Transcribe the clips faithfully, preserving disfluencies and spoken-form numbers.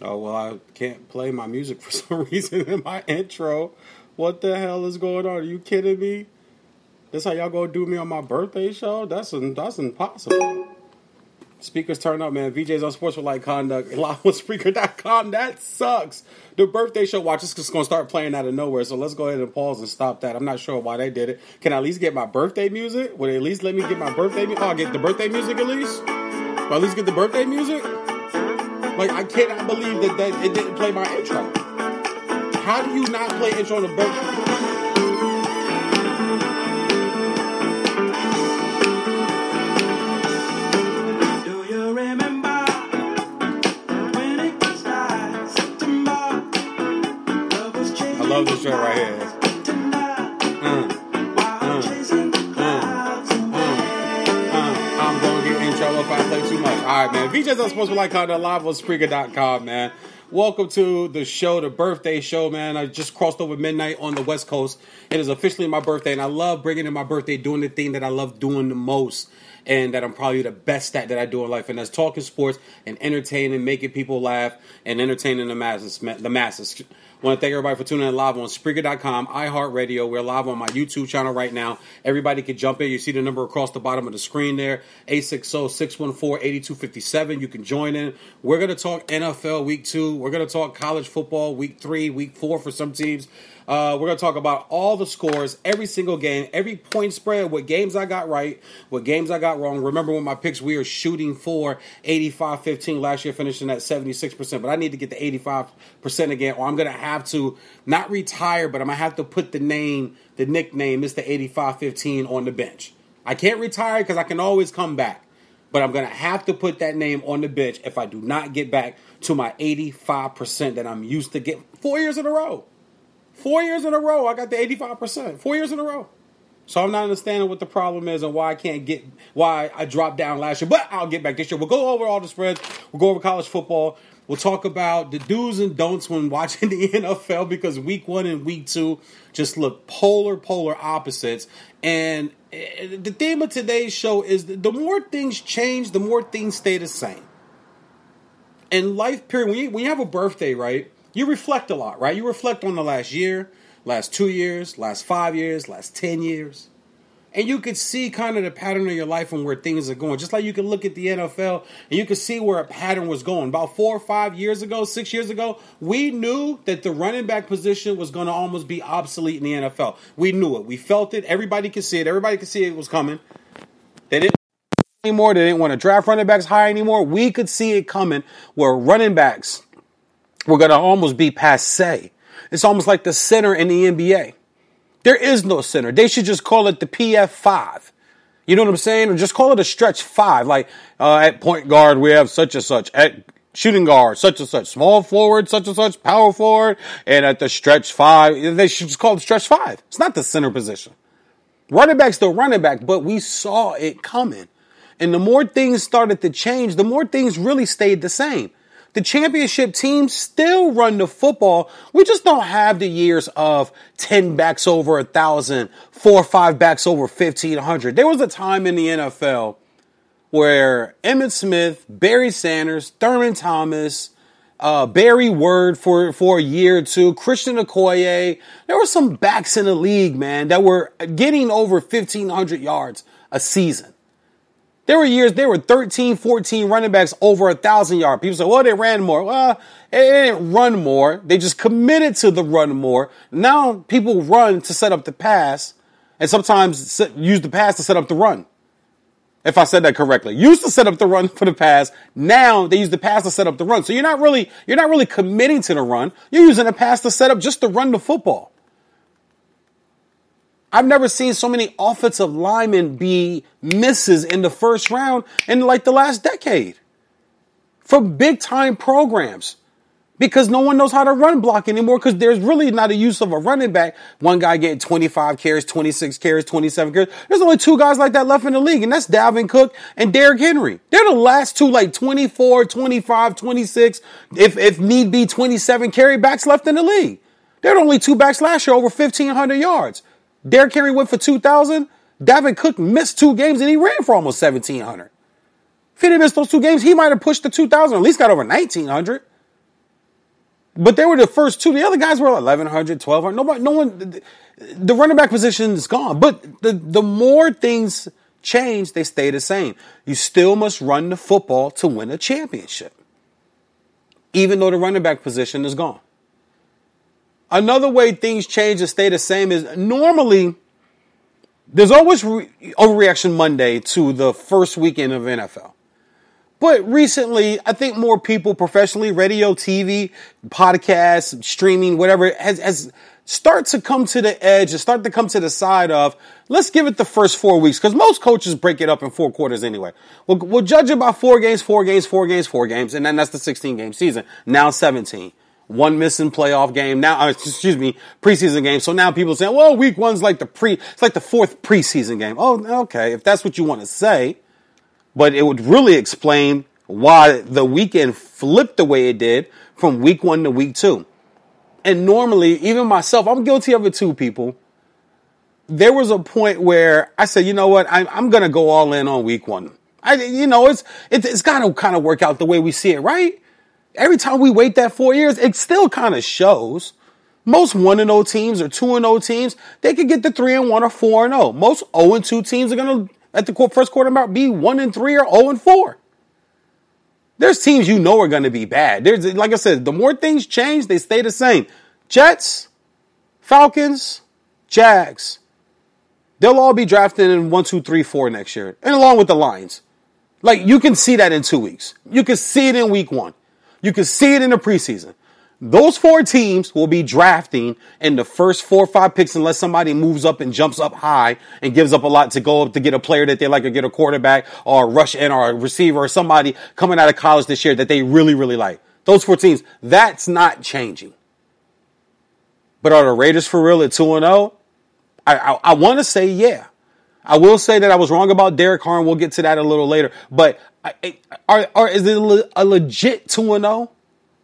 Oh, well, I can't play my music for some reason in my intro. What the hell is going on? Are you kidding me? This how y'all gonna do me on my birthday show? That's that's impossible. Speakers turn up, man. V Js on Sports with Light Conduct. Live on Spreaker dot com. That sucks. The birthday show, watch, it's just going to start playing out of nowhere. So let's go ahead and pause and stop that. I'm not sure why they did it. Can I at least get my birthday music? Would they at least let me get my birthday music? Oh, I'll get the birthday music at least? Or at least get the birthday music? Like, I cannot believe that, that it didn't play my intro. How do you not play intro on the birthday? I love this joint right here. Mm, mm, mm, mm, mm. I'm going to get in trouble if I play too much. All right, man. V Js on Sports with Light Conduct, live on Spreaker dot com, man. Welcome to the show, the birthday show, man. I just crossed over midnight on the West Coast. It is officially my birthday, and I love bringing in my birthday, doing the thing that I love doing the most, and that I'm probably the best at that I do in life, and that's talking sports and entertaining, making people laugh, and entertaining the masses. The masses. I want to thank everybody for tuning in live on Spreaker dot com, iHeartRadio. We're live on my YouTube channel right now. Everybody can jump in. You see the number across the bottom of the screen there, eight six zero, six one four, eight two five seven. You can join in. We're going to talk N F L Week two. We're going to talk college football Week three, Week four for some teams. Uh, we're going to talk about all the scores, every single game, every point spread, what games I got right, what games I got wrong. Remember when my picks, we are shooting for eighty-five fifteen last year, finishing at seventy-six percent. But I need to get to eighty-five percent again, or I'm going to have to not retire, but I'm going to have to put the name, the nickname, Mister eighty-five fifteen on the bench. I can't retire because I can always come back. But I'm going to have to put that name on the bench if I do not get back to my eighty-five percent that I'm used to getting four years in a row. Four years in a row, I got the eighty-five percent. Four years in a row. So I'm not understanding what the problem is and why I can't get, why I dropped down last year. But I'll get back this year. We'll go over all the spreads. We'll go over college football. We'll talk about the do's and don'ts when watching the N F L because week one and week two just look polar, polar opposites. And the theme of today's show is the more things change, the more things stay the same. In life, period, when you, when you have a birthday, right? You reflect a lot, right? You reflect on the last year, last two years, last five years, last ten years. And you could see kind of the pattern of your life and where things are going. Just like you can look at the N F L and you can see where a pattern was going. About four or five years ago, six years ago, we knew that the running back position was going to almost be obsolete in the N F L. We knew it. We felt it. Everybody could see it. Everybody could see it was coming. They didn't anymore. They didn't want to draft running backs high anymore. We could see it coming where running backs we're going to almost be passe. It's almost like the center in the N B A. There is no center. They should just call it the P F five. You know what I'm saying? Or just call it a stretch five. Like uh, at point guard, we have such and such. At shooting guard, such and such. Small forward, such and such. Power forward. And at the stretch five, they should just call it stretch five. It's not the center position. Running back's the running back, but we saw it coming. And the more things started to change, the more things really stayed the same. The championship teams still run the football. We just don't have the years of ten backs over one thousand, four or five backs over fifteen hundred. There was a time in the N F L where Emmitt Smith, Barry Sanders, Thurman Thomas, uh, Barry Word for, for a year or two, Christian Okoye. There were some backs in the league, man, that were getting over fifteen hundred yards a season. There were years, there were thirteen, fourteen running backs over a thousand yards. People say, well, they ran more. Well, they didn't run more. They just committed to the run more. Now people run to set up the pass and sometimes use the pass to set up the run. If I said that correctly. Used to set up the run for the pass. Now they use the pass to set up the run. So you're not really, you're not really committing to the run. You're using the pass to set up just to run the football. I've never seen so many offensive linemen be misses in the first round in like the last decade from big time programs because no one knows how to run block anymore because there's really not a use of a running back. One guy getting twenty-five carries, twenty-six carries, twenty-seven carries. There's only two guys like that left in the league, and that's Dalvin Cook and Derrick Henry. They're the last two, like twenty-four, twenty-five, twenty-six, if, if need be, twenty-seven carry backs left in the league. They're the only two backs last year over fifteen hundred yards. Derrick Henry went for two thousand. Dalvin Cook missed two games and he ran for almost seventeen hundred. If he didn't miss those two games, he might have pushed the two thousand, at least got over nineteen hundred. But they were the first two. The other guys were eleven hundred, twelve hundred. Nobody, no one, the running back position is gone. But the, the more things change, they stay the same. You still must run the football to win a championship, even though the running back position is gone. Another way things change and stay the same is normally there's always re- overreaction Monday to the first weekend of N F L. But recently, I think more people professionally, radio, T V, podcasts, streaming, whatever, has, has start to come to the edge and start to come to the side of, let's give it the first four weeks. Because most coaches break it up in four quarters anyway. We'll, we'll judge it by four games, four games, four games, four games. And then that's the sixteen-game season. Now seventeen. One missing playoff game. Now, uh, excuse me, preseason game. So now people say, well, week one's like the pre, it's like the fourth preseason game. Oh, okay. If that's what you want to say. But it would really explain why the weekend flipped the way it did from week one to week two. And normally, even myself, I'm guilty of it too, people. There was a point where I said, you know what, I'm, I'm going to go all in on week one. I, you know, it's, it's, it's got to kind of work out the way we see it, right? Every time we wait that four years, it still kind of shows. Most one and oh teams or two and oh teams, they could get to three and one or four and oh. Most oh and two teams are going to, at the first quarter mark, be one and three or oh and four. There's teams you know are going to be bad. There's, like I said, the more things change, they stay the same. Jets, Falcons, Jags. They'll all be drafted in one, two, three, four next year. And along with the Lions. Like, you can see that in two weeks. You can see it in week one. You can see it in the preseason. Those four teams will be drafting in the first four or five picks unless somebody moves up and jumps up high and gives up a lot to go up to get a player that they like or get a quarterback or a rush in or a receiver or somebody coming out of college this year that they really, really like. Those four teams, that's not changing. But are the Raiders for real at two and oh? I, I, I want to say yeah. I will say that I was wrong about Derek Carr, and we'll get to that a little later. But I, are, are, is it a legit two and oh?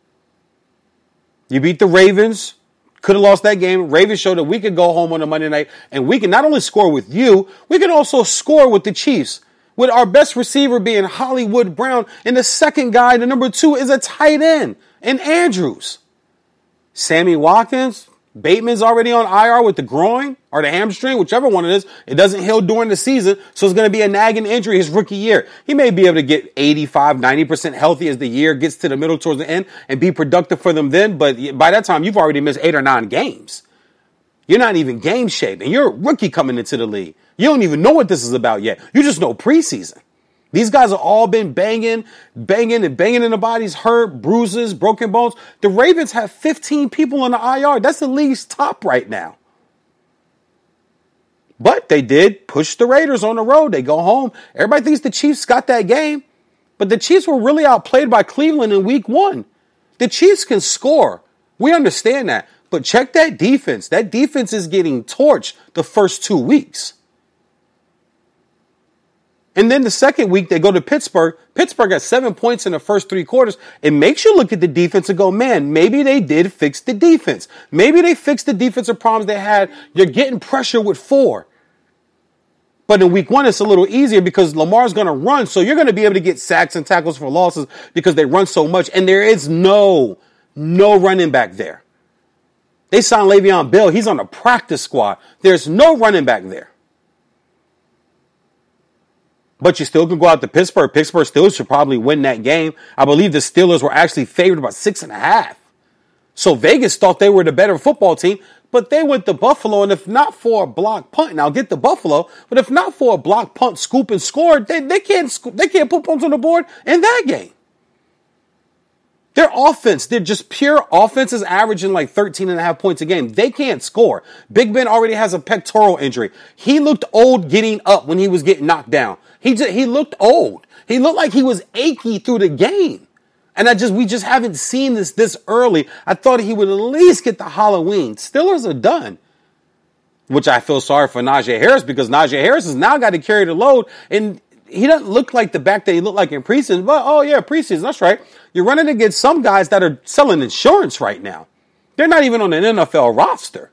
You beat the Ravens, could have lost that game. Ravens showed that we could go home on a Monday night, and we can not only score with you, we can also score with the Chiefs, with our best receiver being Hollywood Brown, and the second guy, the number two, is a tight end, and Andrews. Sammy Watkins, Bateman's already on I R with the groin or the hamstring, whichever one it is. It doesn't heal during the season, so it's going to be a nagging injury his rookie year. He may be able to get eighty-five, ninety percent healthy as the year gets to the middle towards the end and be productive for them then, but by that time, you've already missed eight or nine games. You're not even game shape, and you're a rookie coming into the league. You don't even know what this is about yet. You just know preseason. These guys have all been banging, banging, and banging in the bodies, hurt, bruises, broken bones. The Ravens have fifteen people on the I R. That's the league's top right now. But they did push the Raiders on the road. They go home. Everybody thinks the Chiefs got that game. But the Chiefs were really outplayed by Cleveland in week one. The Chiefs can score. We understand that. But check that defense. That defense is getting torched the first two weeks. And then the second week, they go to Pittsburgh. Pittsburgh got seven points in the first three quarters. It makes you look at the defense and go, man, maybe they did fix the defense. Maybe they fixed the defensive problems they had. You're getting pressure with four. But in week one, it's a little easier because Lamar's going to run. So you're going to be able to get sacks and tackles for losses because they run so much. And there is no, no running back there. They signed Le'Veon Bell. He's on the practice squad. There's no running back there. But you still can go out to Pittsburgh. Pittsburgh still should probably win that game. I believe the Steelers were actually favored by six and a half. So Vegas thought they were the better football team, but they went to Buffalo. And if not for a block punt, and I'll get to Buffalo, but if not for a block punt, scoop and score, they, they can't they can't put points on the board in that game. Their offense, they're just pure offense is averaging like thirteen and a half points a game. They can't score. Big Ben already has a pectoral injury. He looked old getting up when he was getting knocked down. He just, he looked old. He looked like he was achy through the game. And I just, we just haven't seen this this early. I thought he would at least get the Halloween. Steelers are done. Which I feel sorry for Najee Harris because Najee Harris has now got to carry the load. And he doesn't look like the back that he looked like in preseason. But, oh yeah, preseason, that's right. You're running against some guys that are selling insurance right now. They're not even on an N F L roster.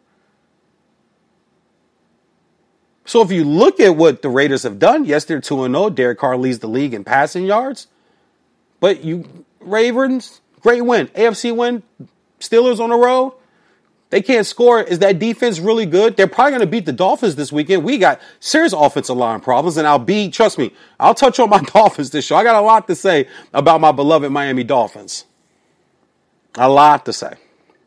So if you look at what the Raiders have done, yes, they're two and oh. Derek Carr leads the league in passing yards. But you, Ravens, great win. A F C win, Steelers on the road. They can't score. Is that defense really good? They're probably going to beat the Dolphins this weekend. We got serious offensive line problems, and I'll be, trust me, I'll touch on my Dolphins this show. I got a lot to say about my beloved Miami Dolphins. A lot to say.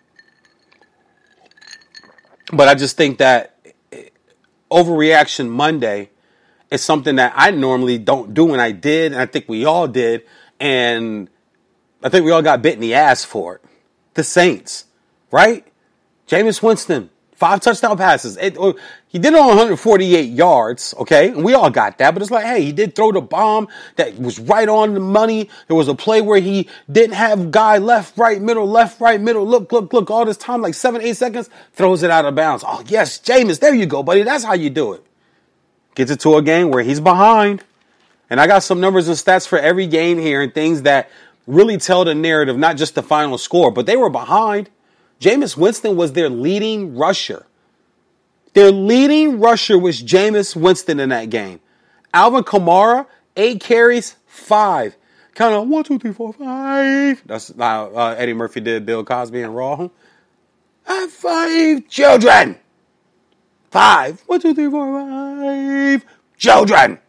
But I just think that overreaction Monday is something that I normally don't do, and I did, and I think we all did, and I think we all got bit in the ass for it. The Saints, right? Jameis Winston, five touchdown passes. It, he did it on one hundred forty-eight yards, okay? And we all got that. But it's like, hey, he did throw the bomb that was right on the money. There was a play where he didn't have guy left, right, middle, left, right, middle. Look, look, look, all this time, like seven, eight seconds, throws it out of bounds. Oh, yes, Jameis, there you go, buddy. That's how you do it. Gets it to a game where he's behind. And I got some numbers and stats for every game here and things that really tell the narrative, not just the final score, but they were behind. Jameis Winston was their leading rusher. Their leading rusher was Jameis Winston in that game. Alvin Kamara, eight carries, five. Kind of one, two, three, four, five. That's how uh, Eddie Murphy did Bill Cosby and Raw. I have five children. Five. One, two, three, four, five. Children.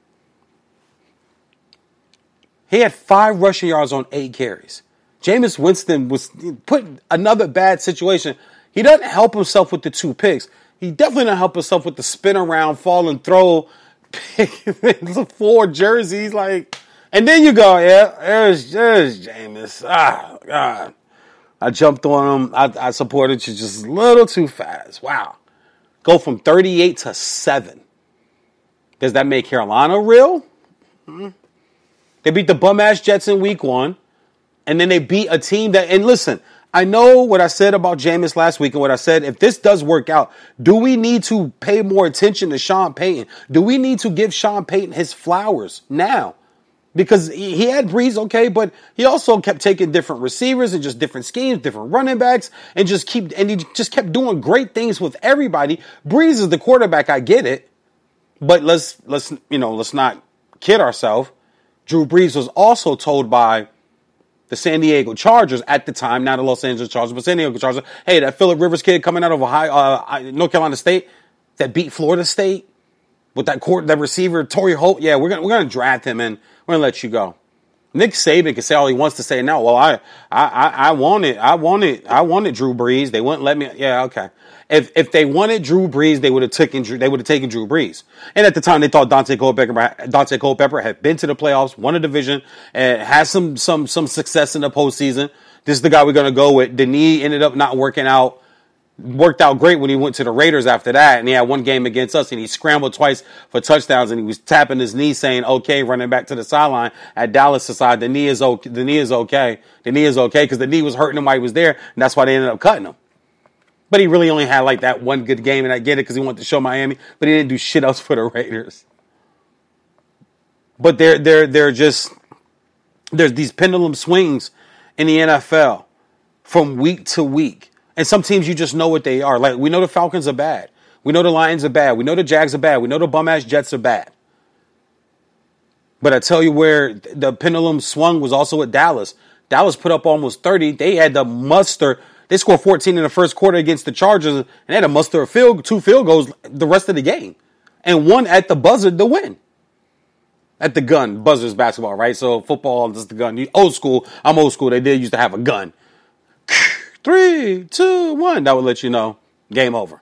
He had five rushing yards on eight carries. Jameis Winston was put in another bad situation. He doesn't help himself with the two picks. He definitely doesn't help himself with the spin around, fall and throw. Four jerseys, like, and then you go, yeah, there's, there's Jameis. Ah, God. I jumped on him. I, I supported you just a little too fast. Wow. Go from thirty-eight to seven. Does that make Carolina real? Mm-hmm. They beat the bum-ass Jets in week one. And then they beat a team that, and listen, I know what I said about Jameis last week and what I said, if this does work out, do we need to pay more attention to Sean Payton? Do we need to give Sean Payton his flowers now? Because he, he had Breeze, okay, but he also kept taking different receivers and just different schemes, different running backs, and just keep, and he just kept doing great things with everybody. Breeze is the quarterback, I get it, but let's, let's, you know, let's not kid ourselves. Drew Brees was also told by the San Diego Chargers at the time, not the Los Angeles Chargers, but San Diego Chargers. Hey, that Phillip Rivers kid coming out of Ohio, uh, North Carolina State that beat Florida State with that court, that receiver, Torrey Holt. Yeah, we're gonna we're gonna draft him and we're gonna let you go. Nick Saban can say all he wants to say now. Well, I I I, I wanted I wanted I wanted Drew Brees. They wouldn't let me. Yeah, okay. If if they wanted Drew Brees, they would have taken Drew, they would have taken Drew Brees. And at the time, they thought Dante Culpepper Dante Culpepper had been to the playoffs, won a division, and had some some some success in the postseason. This is the guy we're gonna go with. The knee ended up not working out. Worked out great when he went to the Raiders after that, and he had one game against us, and he scrambled twice for touchdowns, and he was tapping his knee, saying "okay," running back to the sideline at Dallas aside. The knee is okay. The knee is okay. The knee is okay because the knee was hurting him while he was there, and that's why they ended up cutting him. But he really only had like that one good game, and I get it because he wanted to show Miami, but he didn't do shit else for the Raiders. But they're they're they're just there's these pendulum swings in the N F L from week to week, and some teams you just know what they are. Like we know the Falcons are bad, we know the Lions are bad, we know the Jags are bad, we know the bum ass Jets are bad. But I tell you where the pendulum swung was also at Dallas. Dallas put up almost thirty. They had to muster. They scored fourteen in the first quarter against the Chargers, and they had to muster a field, two field goals the rest of the game. And one at the buzzer to win. At the gun. Buzzer's basketball, right? So football is the gun. Old school. I'm old school. They did used to have a gun. Three, two, one. That would let you know. Game over.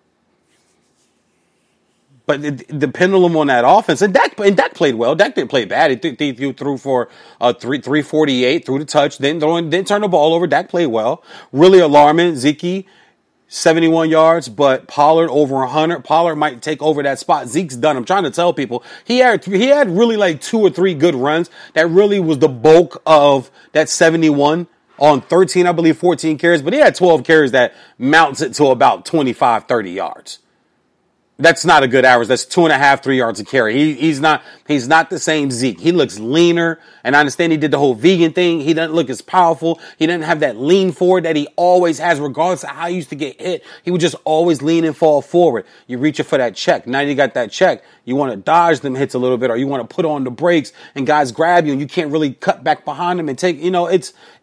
But it, the pendulum on that offense, and Dak, and Dak played well. Dak didn't play bad. He, th- he threw for uh, three, three forty-eight, threw the touch, didn't, throw, didn't turn the ball over. Dak played well. Really alarming. Zeke, seventy-one yards, but Pollard over one hundred. Pollard might take over that spot. Zeke's done. I'm trying to tell people. He had, he had really like two or three good runs. That really was the bulk of that seventy-one on thirteen, I believe, fourteen carries. But he had twelve carries that mounts it to about twenty-five, thirty yards. That's not a good average. That's two and a half, three yards a carry. He, he's not, he's not the same Zeke. He looks leaner, and I understand he did the whole vegan thing. He doesn't look as powerful. He doesn't have that lean forward that he always has, regardless of how he used to get hit. He would just always lean and fall forward. You're reaching for that check. Now you got that check. You want to dodge them hits a little bit, or you want to put on the brakes and guys grab you and you can't really cut back behind them and take, you know, it's,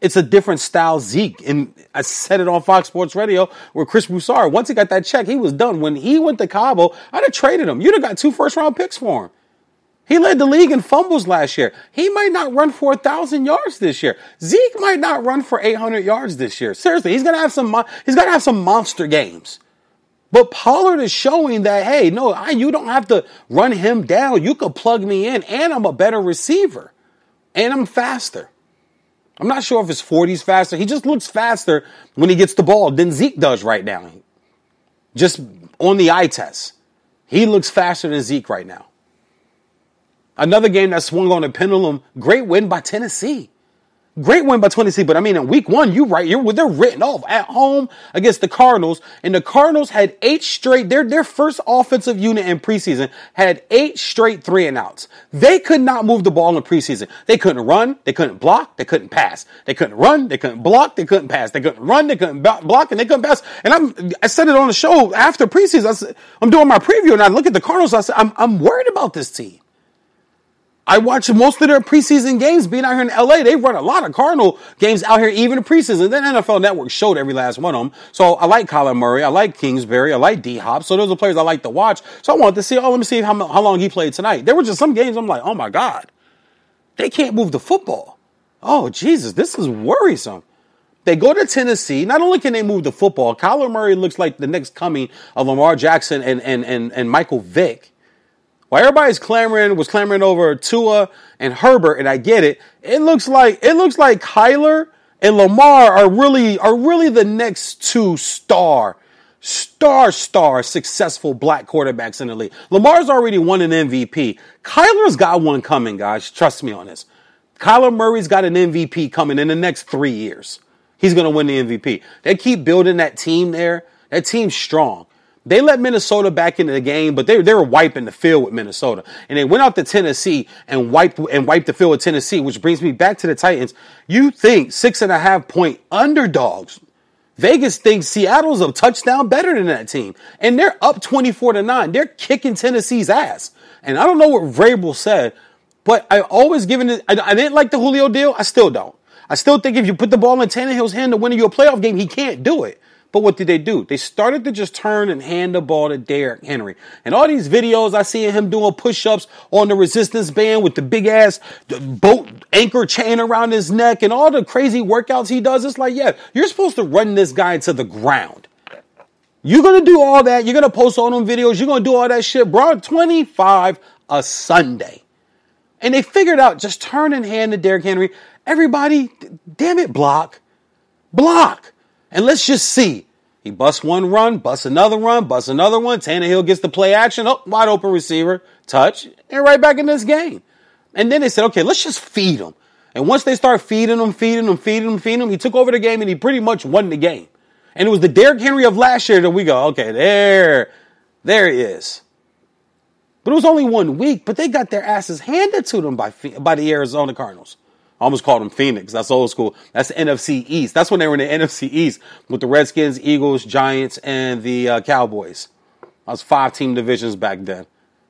It's a different style Zeke. And I said it on Fox Sports Radio with Chris Broussard. Once he got that check, he was done. When he went to Cabo, I'd have traded him. You'd have got two first-round picks for him. He led the league in fumbles last year. He might not run for one thousand yards this year. Zeke might not run for eight hundred yards this year. Seriously, he's going to have some he's going to have some monster games. But Pollard is showing that, hey, no, I, you don't have to run him down. You can plug me in, and I'm a better receiver. And I'm faster. I'm not sure if his forty's faster. He just looks faster when he gets the ball than Zeke does right now. Just on the eye test. He looks faster than Zeke right now. Another game that swung on a pendulum, great win by Tennessee. Great win by Tennessee, but I mean, in week one, you right, you're, they're written off at home against the Cardinals, and the Cardinals had eight straight, their, their first offensive unit in preseason had eight straight three and outs. They could not move the ball in preseason. They couldn't run, they couldn't block, they couldn't pass. They couldn't run, they couldn't block, they couldn't pass. They couldn't run, they couldn't block, and they couldn't pass. And I'm, I said it on the show after preseason. I said, I'm doing my preview, and I look at the Cardinals, I said, I'm, I'm worried about this team. I watch most of their preseason games being out here in L A. They run a lot of Cardinal games out here, even in preseason. Then N F L Network showed every last one of them. So I like Kyler Murray. I like Kingsbury. I like D-Hop. So those are players I like to watch. So I wanted to see, oh, let me see how, how long he played tonight. There were just some games I'm like, oh, my God. They can't move the football. Oh, Jesus, this is worrisome. They go to Tennessee. Not only can they move the football, Kyler Murray looks like the next coming of Lamar Jackson and, and, and, and Michael Vick. While everybody's clamoring, was clamoring over Tua and Herbert, and I get it, it looks like it looks like Kyler and Lamar are really are really the next two star, star, star successful black quarterbacks in the league. Lamar's already won an M V P. Kyler's got one coming, guys. Trust me on this. Kyler Murray's got an M V P coming in the next three years. He's going to win the M V P. They keep building that team there. That team's strong. They let Minnesota back into the game, but they, they were wiping the field with Minnesota. And they went out to Tennessee and wiped and wiped the field with Tennessee, which brings me back to the Titans. You think six and a half point underdogs. Vegas thinks Seattle's a touchdown better than that team. And they're up twenty-four to nine. They're kicking Tennessee's ass. And I don't know what Vrabel said, but I always given it. I, I didn't like the Julio deal. I still don't. I still think if you put the ball in Tannehill's hand to win you a playoff game, he can't do it. But what did they do? They started to just turn and hand the ball to Derrick Henry. And all these videos I see of him doing push-ups on the resistance band with the big-ass boat anchor chain around his neck and all the crazy workouts he does, it's like, yeah, you're supposed to run this guy to the ground. You're going to do all that. You're going to post all them videos. You're going to do all that shit. Bro, twenty-five a Sunday. And they figured out just turn and hand to Derrick Henry. Everybody, damn it, block. Block. And let's just see. He busts one run, busts another run, busts another one. Tannehill gets the play action. Oh, wide open receiver. Touch. And right back in this game. And then they said, okay, let's just feed him. And once they start feeding him, feeding him, feeding him, feeding him, he took over the game and he pretty much won the game. And it was the Derrick Henry of last year that we go, okay, there, there he is. But it was only one week, but they got their asses handed to them by, by the Arizona Cardinals. I almost called them Phoenix. That's old school. That's the N F C East. That's when they were in the N F C East with the Redskins, Eagles, Giants, and the uh, Cowboys. That was five team divisions back then.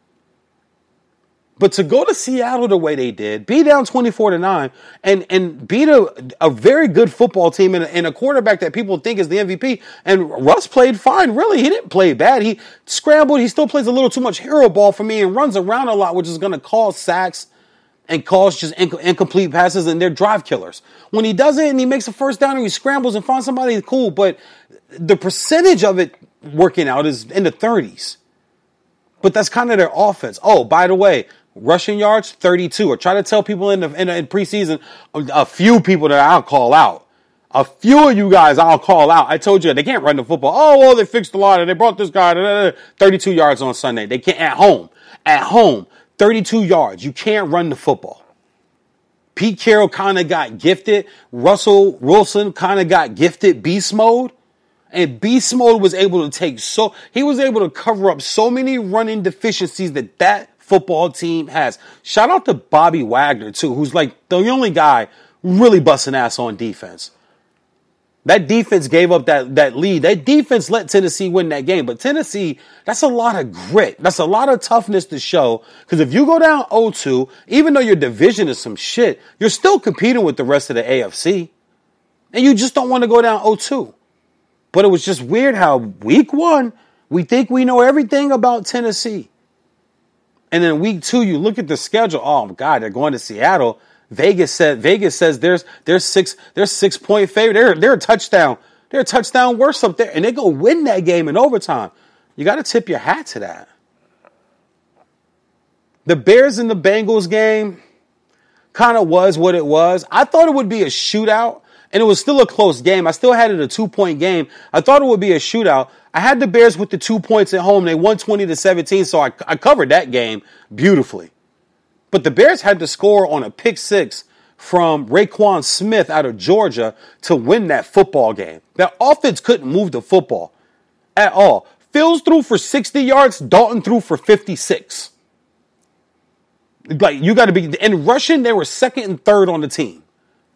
But to go to Seattle the way they did, be down twenty-four to nine, and, and beat a, a very good football team and a, and a quarterback that people think is the M V P. And Russ played fine, really. He didn't play bad. He scrambled. He still plays a little too much hero ball for me and runs around a lot, which is going to cause sacks and cause just inc- incomplete passes, and they're drive killers. When he does it and he makes a first down and he scrambles and finds somebody, cool, but the percentage of it working out is in the thirties. But that's kind of their offense. Oh, by the way, rushing yards, thirty-two. Or try to tell people in the, in the in preseason, a few people that I'll call out. A few of you guys I'll call out. I told you, they can't run the football. Oh, well, they fixed the line and they brought this guy. thirty-two yards on Sunday. They can't, at home. At home. thirty-two yards. You can't run the football. Pete Carroll kind of got gifted. Russell Wilson kind of got gifted beast mode. And beast mode was able to take so, he was able to cover up so many running deficiencies that that football team has. Shout out to Bobby Wagner too, who's like the only guy really busting ass on defense. That defense gave up that, that lead. That defense let Tennessee win that game. But Tennessee, that's a lot of grit. That's a lot of toughness to show. Because if you go down oh two, even though your division is some shit, you're still competing with the rest of the A F C. And you just don't want to go down oh two. But it was just weird how week one, we think we know everything about Tennessee. And then week two, you look at the schedule. Oh, my God, they're going to Seattle. Vegas said Vegas says there's there's six there's six point favorite. They're they're a touchdown. They're a touchdown worse up there. And they go win that game in overtime. You got to tip your hat to that. The Bears and the Bengals game kind of was what it was. I thought it would be a shootout, and it was still a close game. I still had it a two-point game. I thought it would be a shootout. I had the Bears with the two points at home. They won twenty to seventeen, so I, I covered that game beautifully. But the Bears had to score on a pick six from Raekwon Smith out of Georgia to win that football game. That offense couldn't move the football at all. Fields threw for sixty yards. Dalton threw for fifty-six. Like, you got to be, in rushing, they were second and third on the team.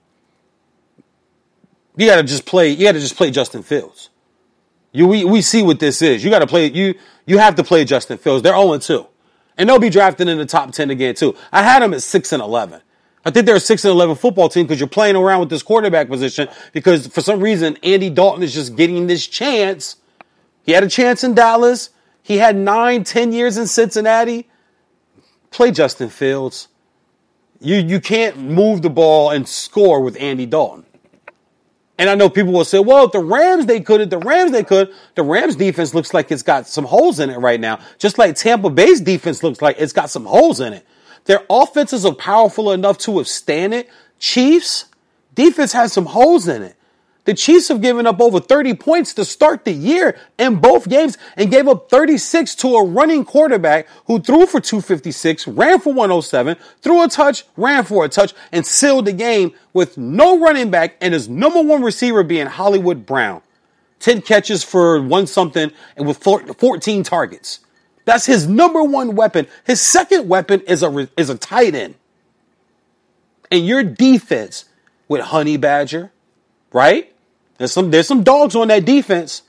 You got to just play, you got to just play Justin Fields. You, we, we see what this is. You got to play, you, you have to play Justin Fields. They're oh and two. And they'll be drafted in the top ten again, too. I had them at six and eleven. I think they're a six and eleven football team because you're playing around with this quarterback position because for some reason, Andy Dalton is just getting this chance. He had a chance in Dallas. He had nine, ten years in Cincinnati. Play Justin Fields. You you can't move the ball and score with Andy Dalton. And I know people will say, well, if the Rams, they could. If the Rams, they could. The Rams defense looks like it's got some holes in it right now. Just like Tampa Bay's defense looks like it's got some holes in it. Their offenses are powerful enough to withstand it. Chiefs, defense has some holes in it. The Chiefs have given up over thirty points to start the year in both games and gave up thirty-six to a running quarterback who threw for two fifty-six, ran for one oh seven, threw a touch, ran for a touch, and sealed the game with no running back and his number one receiver being Hollywood Brown. ten catches for one something and with fourteen targets. That's his number one weapon. His second weapon is a, is a tight end. And your defense with Honey Badger, right? There's some, there's some dogs on that defense.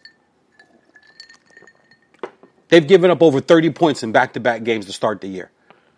They've given up over thirty points in back-to-back games to start the year.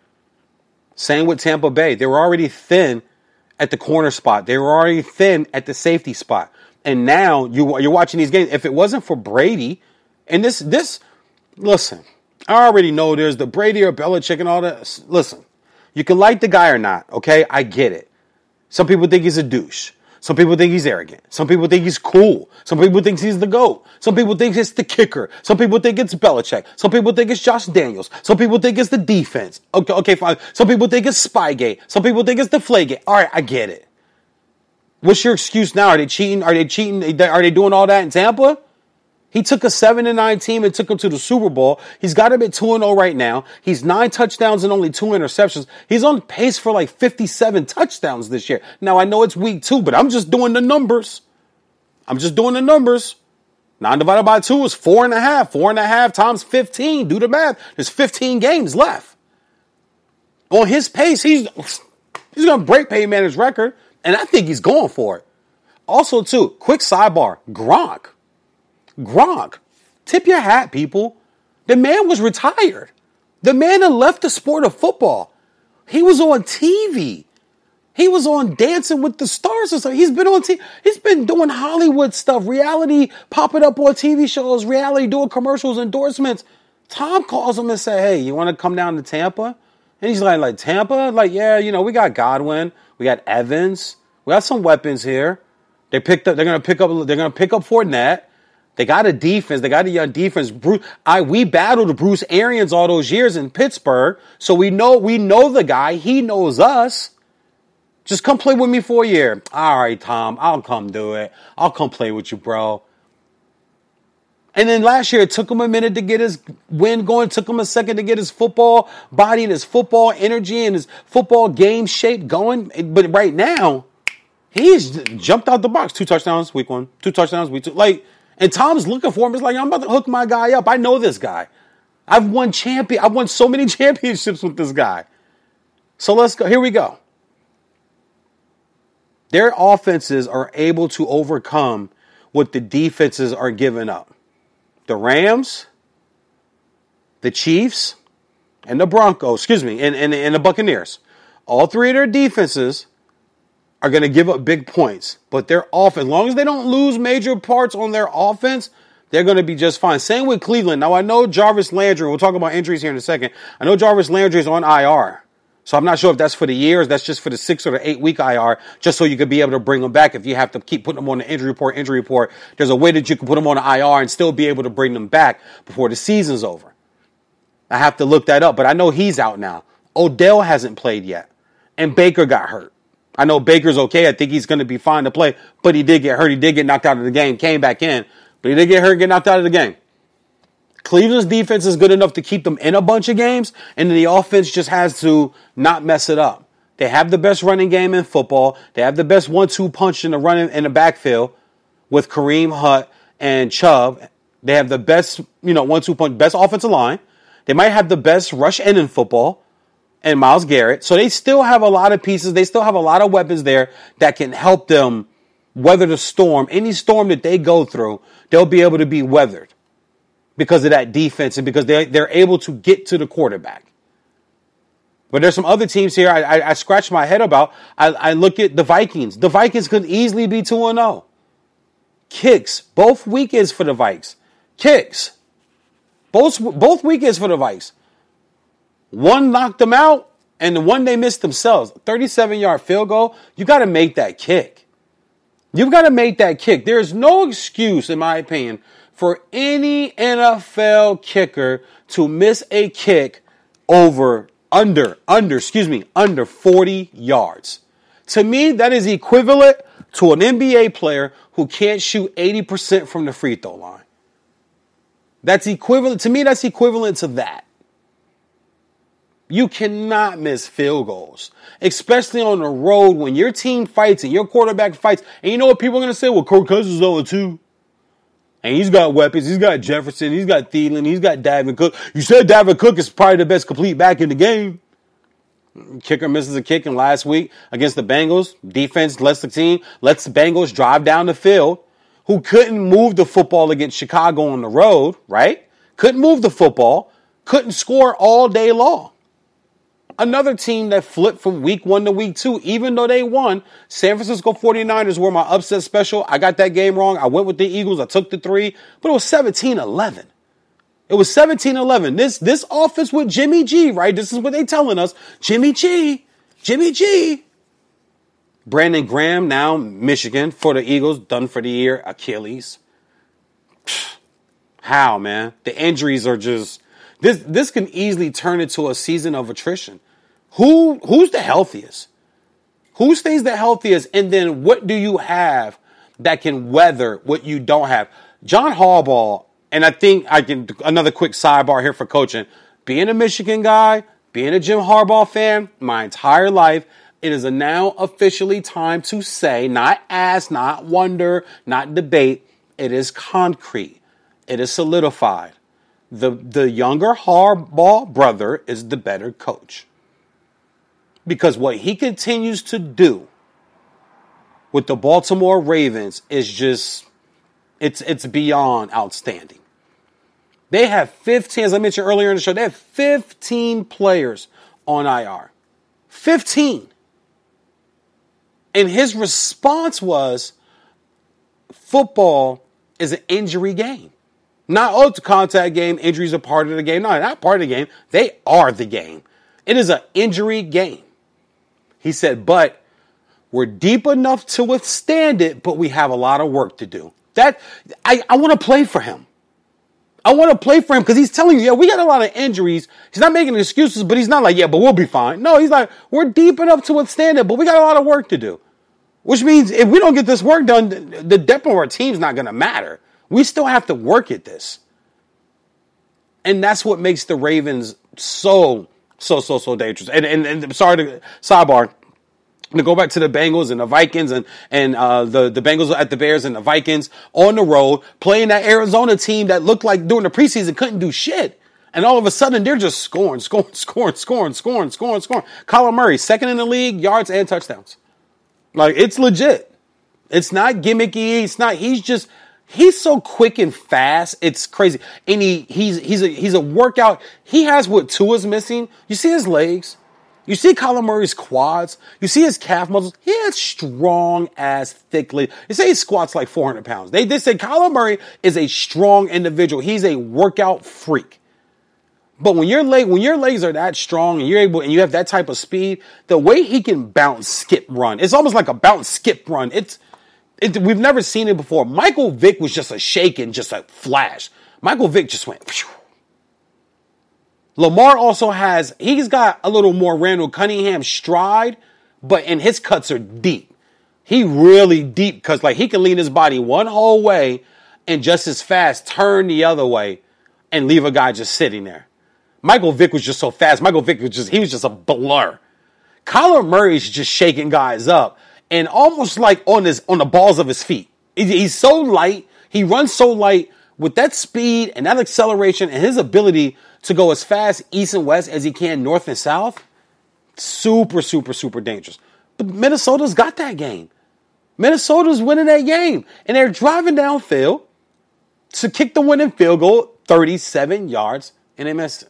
Same with Tampa Bay. They were already thin at the corner spot. They were already thin at the safety spot. And now you, you're watching these games. If it wasn't for Brady, and this, this, listen, I already know there's the Brady or Belichick and all that. Listen, you can like the guy or not, okay? I get it. Some people think he's a douche. Some people think he's arrogant. Some people think he's cool. Some people think he's the GOAT. Some people think it's the kicker. Some people think it's Belichick. Some people think it's Josh Daniels. Some people think it's the defense. Okay, okay, fine. Some people think it's Spygate. Some people think it's the Flagate. All right, I get it. What's your excuse now? Are they cheating? Are they cheating? Are they doing all that in Tampa? He took a seven and nine team and took them to the Super Bowl. He's got him at two and oh right now. He's nine touchdowns and only two interceptions. He's on pace for like fifty-seven touchdowns this year. Now, I know it's week two, but I'm just doing the numbers. I'm just doing the numbers. nine divided by two is four and a half. Four and a half times fifteen. Do the math. There's fifteen games left. On his pace, he's, he's going to break Peyton Manning's record, and I think he's going for it. Also, too, quick sidebar, Gronk. Gronk, tip your hat, people. The man was retired. The man had left the sport of football. He was on T V. He was on Dancing with the Stars or something. He's been on T V. He's been doing Hollywood stuff, reality, popping up on T V shows, reality, doing commercials, endorsements. Tom calls him and say, hey, you want to come down to Tampa? And he's like, like Tampa? Like, yeah, you know, we got Godwin. We got Evans. We got some weapons here. They picked up, they're going to pick up, they're going to pick up Fournette. They got a defense. They got a young defense. Bruce, I we battled Bruce Arians all those years in Pittsburgh, so we know we know the guy. He knows us. Just come play with me for a year. All right, Tom, I'll come do it. I'll come play with you, bro. And then last year, it took him a minute to get his win going. It took him a second to get his football body and his football energy and his football game shape going. But right now, he's jumped out the box. Two touchdowns, week one. Two touchdowns, week two. Like. And Tom's looking for him. He's like, I'm about to hook my guy up. I know this guy. I've won champion. I've won so many championships with this guy. So let's go. Here we go. Their offenses are able to overcome what the defenses are giving up. The Rams, the Chiefs, and the Broncos, excuse me, and, and, and the Buccaneers. All three of their defenses are going to give up big points. But their offense, as long as they don't lose major parts on their offense, they're going to be just fine. Same with Cleveland. Now, I know Jarvis Landry, we'll talk about injuries here in a second. I know Jarvis Landry is on I R. So I'm not sure if that's for the years. That's just for the six or the eight week I R, just so you could be able to bring them back. If you have to keep putting them on the injury report, injury report, there's a way that you can put them on the I R and still be able to bring them back before the season's over. I have to look that up, but I know he's out now. Odell hasn't played yet, and Baker got hurt. I know Baker's okay. I think he's going to be fine to play, but he did get hurt. He did get knocked out of the game, came back in, but he did get hurt and get knocked out of the game. Cleveland's defense is good enough to keep them in a bunch of games, and then the offense just has to not mess it up. They have the best running game in football. They have the best one two punch in the running in the backfield with Kareem Hunt and Chubb. They have the best, you know, one two punch, best offensive line. They might have the best rush end in football and Myles Garrett. So they still have a lot of pieces. They still have a lot of weapons there that can help them weather the storm. Any storm that they go through, they'll be able to be weathered because of that defense and because they, they're able to get to the quarterback. But there's some other teams here I, I, I scratch my head about. I, I look at the Vikings. The Vikings could easily be two and oh. Kicks. Both weekends for the Vikes. Kicks. Both, both weekends for the Vikes. One knocked them out, and the one they missed themselves. thirty-seven-yard field goal. You got to make that kick. You've got to make that kick. There's no excuse, in my opinion, for any N F L kicker to miss a kick over, under, under, excuse me, under forty yards. To me, that is equivalent to an N B A player who can't shoot eighty percent from the free throw line. That's equivalent, to me, that's equivalent to that. You cannot miss field goals, especially on the road when your team fights and your quarterback fights. And you know what people are going to say? Well, Kirk Cousins is oh two. And he's got weapons. He's got Jefferson. He's got Thielen. He's got Dalvin Cook. You said Dalvin Cook is probably the best complete back in the game. Kicker misses a kick in last week against the Bengals. Defense lets the team, lets the Bengals drive down the field. Who couldn't move the football against Chicago on the road, right? Couldn't move the football. Couldn't score all day long. Another team that flipped from week one to week two, even though they won, San Francisco forty-niners were my upset special. I got that game wrong. I went with the Eagles. I took the three, but it was seventeen eleven. It was seventeen eleven. This, this offense with Jimmy G, right? This is what they telling us. Jimmy G, Jimmy G. Brandon Graham, now Michigan for the Eagles, done for the year. Achilles. How, man? The injuries are just... This this can easily turn into a season of attrition. Who Who's the healthiest? Who stays the healthiest? And then what do you have that can weather what you don't have? John Harbaugh, and I think I can... Another quick sidebar here for coaching. Being a Michigan guy, being a Jim Harbaugh fan, my entire life... It is a now officially time to say, not ask, not wonder, not debate. It is concrete. It is solidified. The, the younger Harbaugh brother is the better coach. Because what he continues to do with the Baltimore Ravens is just, it's, it's beyond outstanding. They have fifteen, as I mentioned earlier in the show, they have fifteen players on I R. fifteen. And his response was, football is an injury game. Not, oh, it's a contact game, injuries are part of the game. No, not part of the game. They are the game. It is an injury game. He said, but we're deep enough to withstand it, but we have a lot of work to do. That I, I want to play for him. I want to play for him because he's telling you, yeah, we got a lot of injuries. He's not making excuses, but he's not like, yeah, but we'll be fine. No, he's like, we're deep enough to withstand it, but we got a lot of work to do. Which means if we don't get this work done, the depth of our team's not going to matter. We still have to work at this. And that's what makes the Ravens so, so, so, so dangerous. And, and, and sorry to sidebar. To go back to the Bengals and the Vikings and, and uh, the, the Bengals at the Bears and the Vikings on the road, playing that Arizona team that looked like during the preseason couldn't do shit. And all of a sudden, they're just scoring, scoring, scoring, scoring, scoring, scoring, scoring. Kyler Murray, second in the league, yards and touchdowns. Like, it's legit. It's not gimmicky. It's not, he's just, he's so quick and fast. It's crazy. And he, he's, he's a, he's a workout. He has what Tua's missing. You see his legs? You see Kyler Murray's quads. You see his calf muscles. He has strong ass, thick legs. They say he squats like four hundred pounds. They, they say Kyler Murray is a strong individual. He's a workout freak. But when your leg, when your legs are that strong and you're able, and you have that type of speed, the way he can bounce, skip, run, it's almost like a bounce, skip, run. It's, it, we've never seen it before. Michael Vick was just a shake and just a flash. Michael Vick just went. Phew. Lamar also has, he's got a little more Randall Cunningham stride, but and his cuts are deep. He really deep because like he can lean his body one whole way and just as fast turn the other way and leave a guy just sitting there. Michael Vick was just so fast. Michael Vick was just, he was just a blur. Kyler Murray's just shaking guys up and almost like on his, on the balls of his feet. He's so light. He runs so light with that speed and that acceleration and his ability to go as fast east and west as he can north and south. Super, super, super dangerous. But Minnesota's got that game. Minnesota's winning that game. And they're driving downfield to kick the winning field goal thirty-seven yards and they missed it.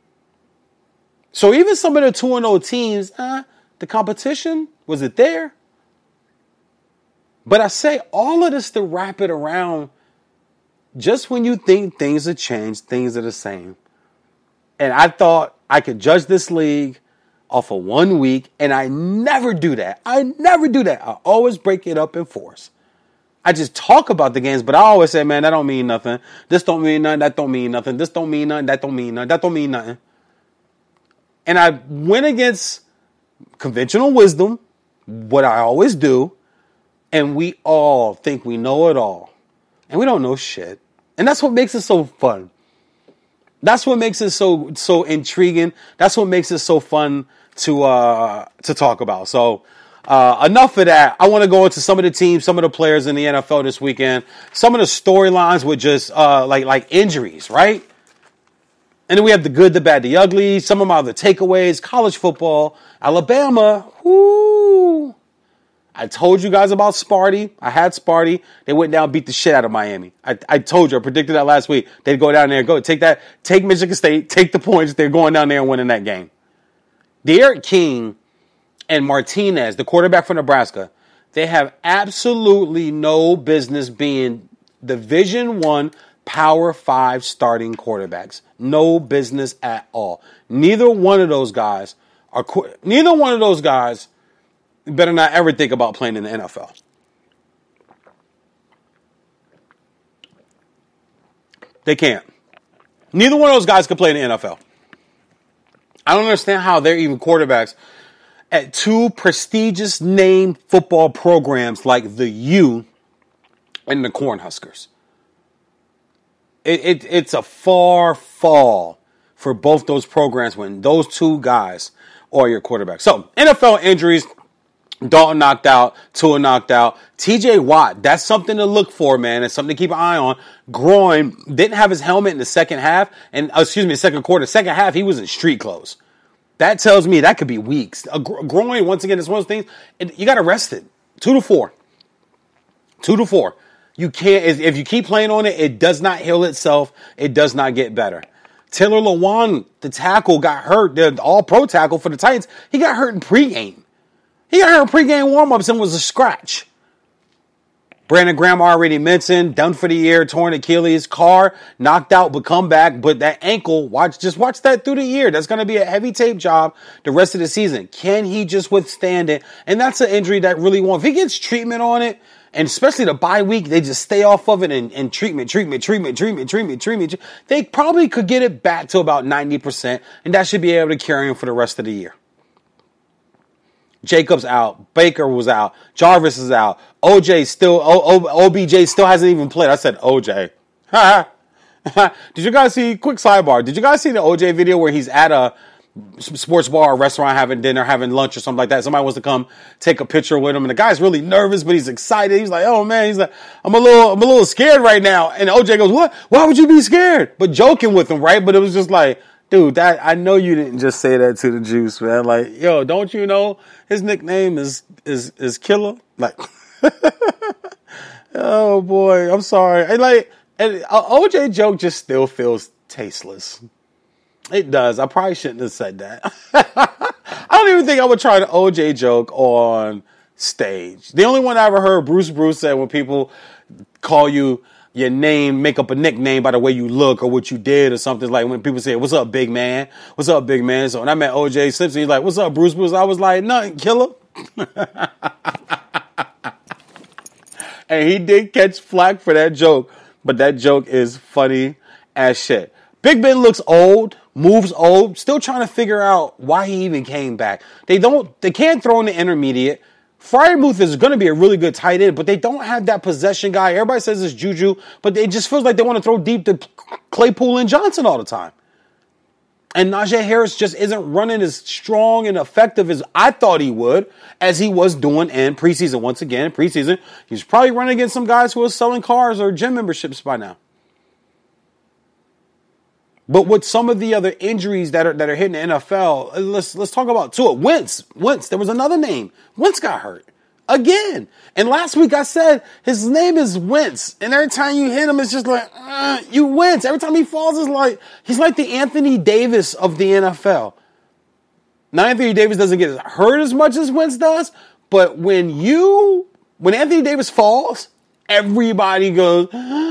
So even some of the two and oh teams, uh, the competition, was it there? But I say all of this to wrap it around, just when you think things have changed, things are the same. And I thought I could judge this league off of one week, and I never do that. I never do that. I always break it up in fours. I just talk about the games, but I always say, man, that don't mean nothing. This don't mean nothing. That don't mean nothing. This don't mean nothing. That don't mean nothing. That don't mean nothing. And I went against conventional wisdom, what I always do, and we all think we know it all. And we don't know shit. And that's what makes it so fun. That's what makes it so so intriguing. That's what makes it so fun to uh, to talk about. So uh, enough of that. I want to go into some of the teams, some of the players in the N F L this weekend. Some of the storylines with just uh, like like injuries, right? And then we have the good, the bad, the ugly. Some of my other takeaways, college football, Alabama. Whoo! I told you guys about Sparty. I had Sparty. They went down and beat the shit out of Miami. I, I told you, I predicted that last week. They'd go down there and go take that, take Michigan State, take the points. They're going down there and winning that game. D'Eriq King and Martinez, the quarterback from Nebraska, they have absolutely no business being Division One Power Five starting quarterbacks. No business at all. Neither one of those guys are. Neither one of those guys better not ever think about playing in the N F L. They can't. Neither one of those guys can play in the N F L. I don't understand how they're even quarterbacks at two prestigious name football programs like the U and the Cornhuskers. It, it, it's a far fall for both those programs when those two guys are your quarterbacks. So, N F L injuries. Dalton knocked out. Tua knocked out. T J Watt, that's something to look for, man. It's something to keep an eye on. Groin, didn't have his helmet in the second half. And, excuse me, the second quarter. Second half, he was in street clothes. That tells me that could be weeks. A groin, once again, is one of those things. It, you got to rest it. Two to four. Two to four. You can't, if you keep playing on it, it does not heal itself. It does not get better. Taylor Lewan, the tackle, got hurt. The all-pro tackle for the Titans. He got hurt in pregame. He got hurt in pregame warm-ups and was a scratch. Brandon Graham already mentioned, done for the year, torn Achilles. Carr knocked out, but come back. But that ankle, watch, just watch that through the year. That's going to be a heavy tape job the rest of the season. Can he just withstand it? And that's an injury that really won't. If he gets treatment on it, and especially the bye week, they just stay off of it and, and treatment, treatment, treatment, treatment, treatment, treatment. They probably could get it back to about ninety percent, and that should be able to carry him for the rest of the year. Jacobs out. Baker was out. Jarvis is out. O J still, o, o, O B J still hasn't even played. I said O J. Did you guys see, quick sidebar, did you guys see the O J video where he's at a sports bar or restaurant having dinner, having lunch or something like that? Somebody wants to come take a picture with him and the guy's really nervous, but he's excited. He's like, oh man, he's like, I'm a little, I'm a little scared right now. And O J goes, what? Why would you be scared? But joking with him, right? But it was just like, dude, that I know you didn't just say that to the juice, man. Like, yo, don't you know his nickname is is is Killer? Like, oh boy, I'm sorry. And like, and O J joke just still feels tasteless. It does. I probably shouldn't have said that. I don't even think I would try an O J joke on stage. The only one I ever heard Bruce Bruce said when people call you your name, make up a nickname by the way you look or what you did or something, like when people say, what's up, big man? What's up, big man? So when I met O J Simpson, he's like, what's up, Bruce Bruce? I was like, nothing, killer. And he did catch flack for that joke, but that joke is funny as shit. Big Ben looks old, moves old, still trying to figure out why he even came back. They don't, they can't throw in the intermediate. Freiermuth is going to be a really good tight end, but they don't have that possession guy. Everybody says it's Juju, but it just feels like they want to throw deep to Claypool and Johnson all the time. And Najee Harris just isn't running as strong and effective as I thought he would, as he was doing in preseason. Once again, in preseason, he's probably running against some guys who are selling cars or gym memberships by now. But with some of the other injuries that are that are hitting the N F L, let's let's talk about Tua. Wentz. Wentz. There was another name. Wentz got hurt again. And last week I said his name is Wentz, and every time you hit him, it's just like uh, you Wentz. Every time he falls, it's like he's like the Anthony Davis of the N F L. Now Anthony Davis doesn't get hurt as much as Wentz does, but when you when Anthony Davis falls, everybody goes.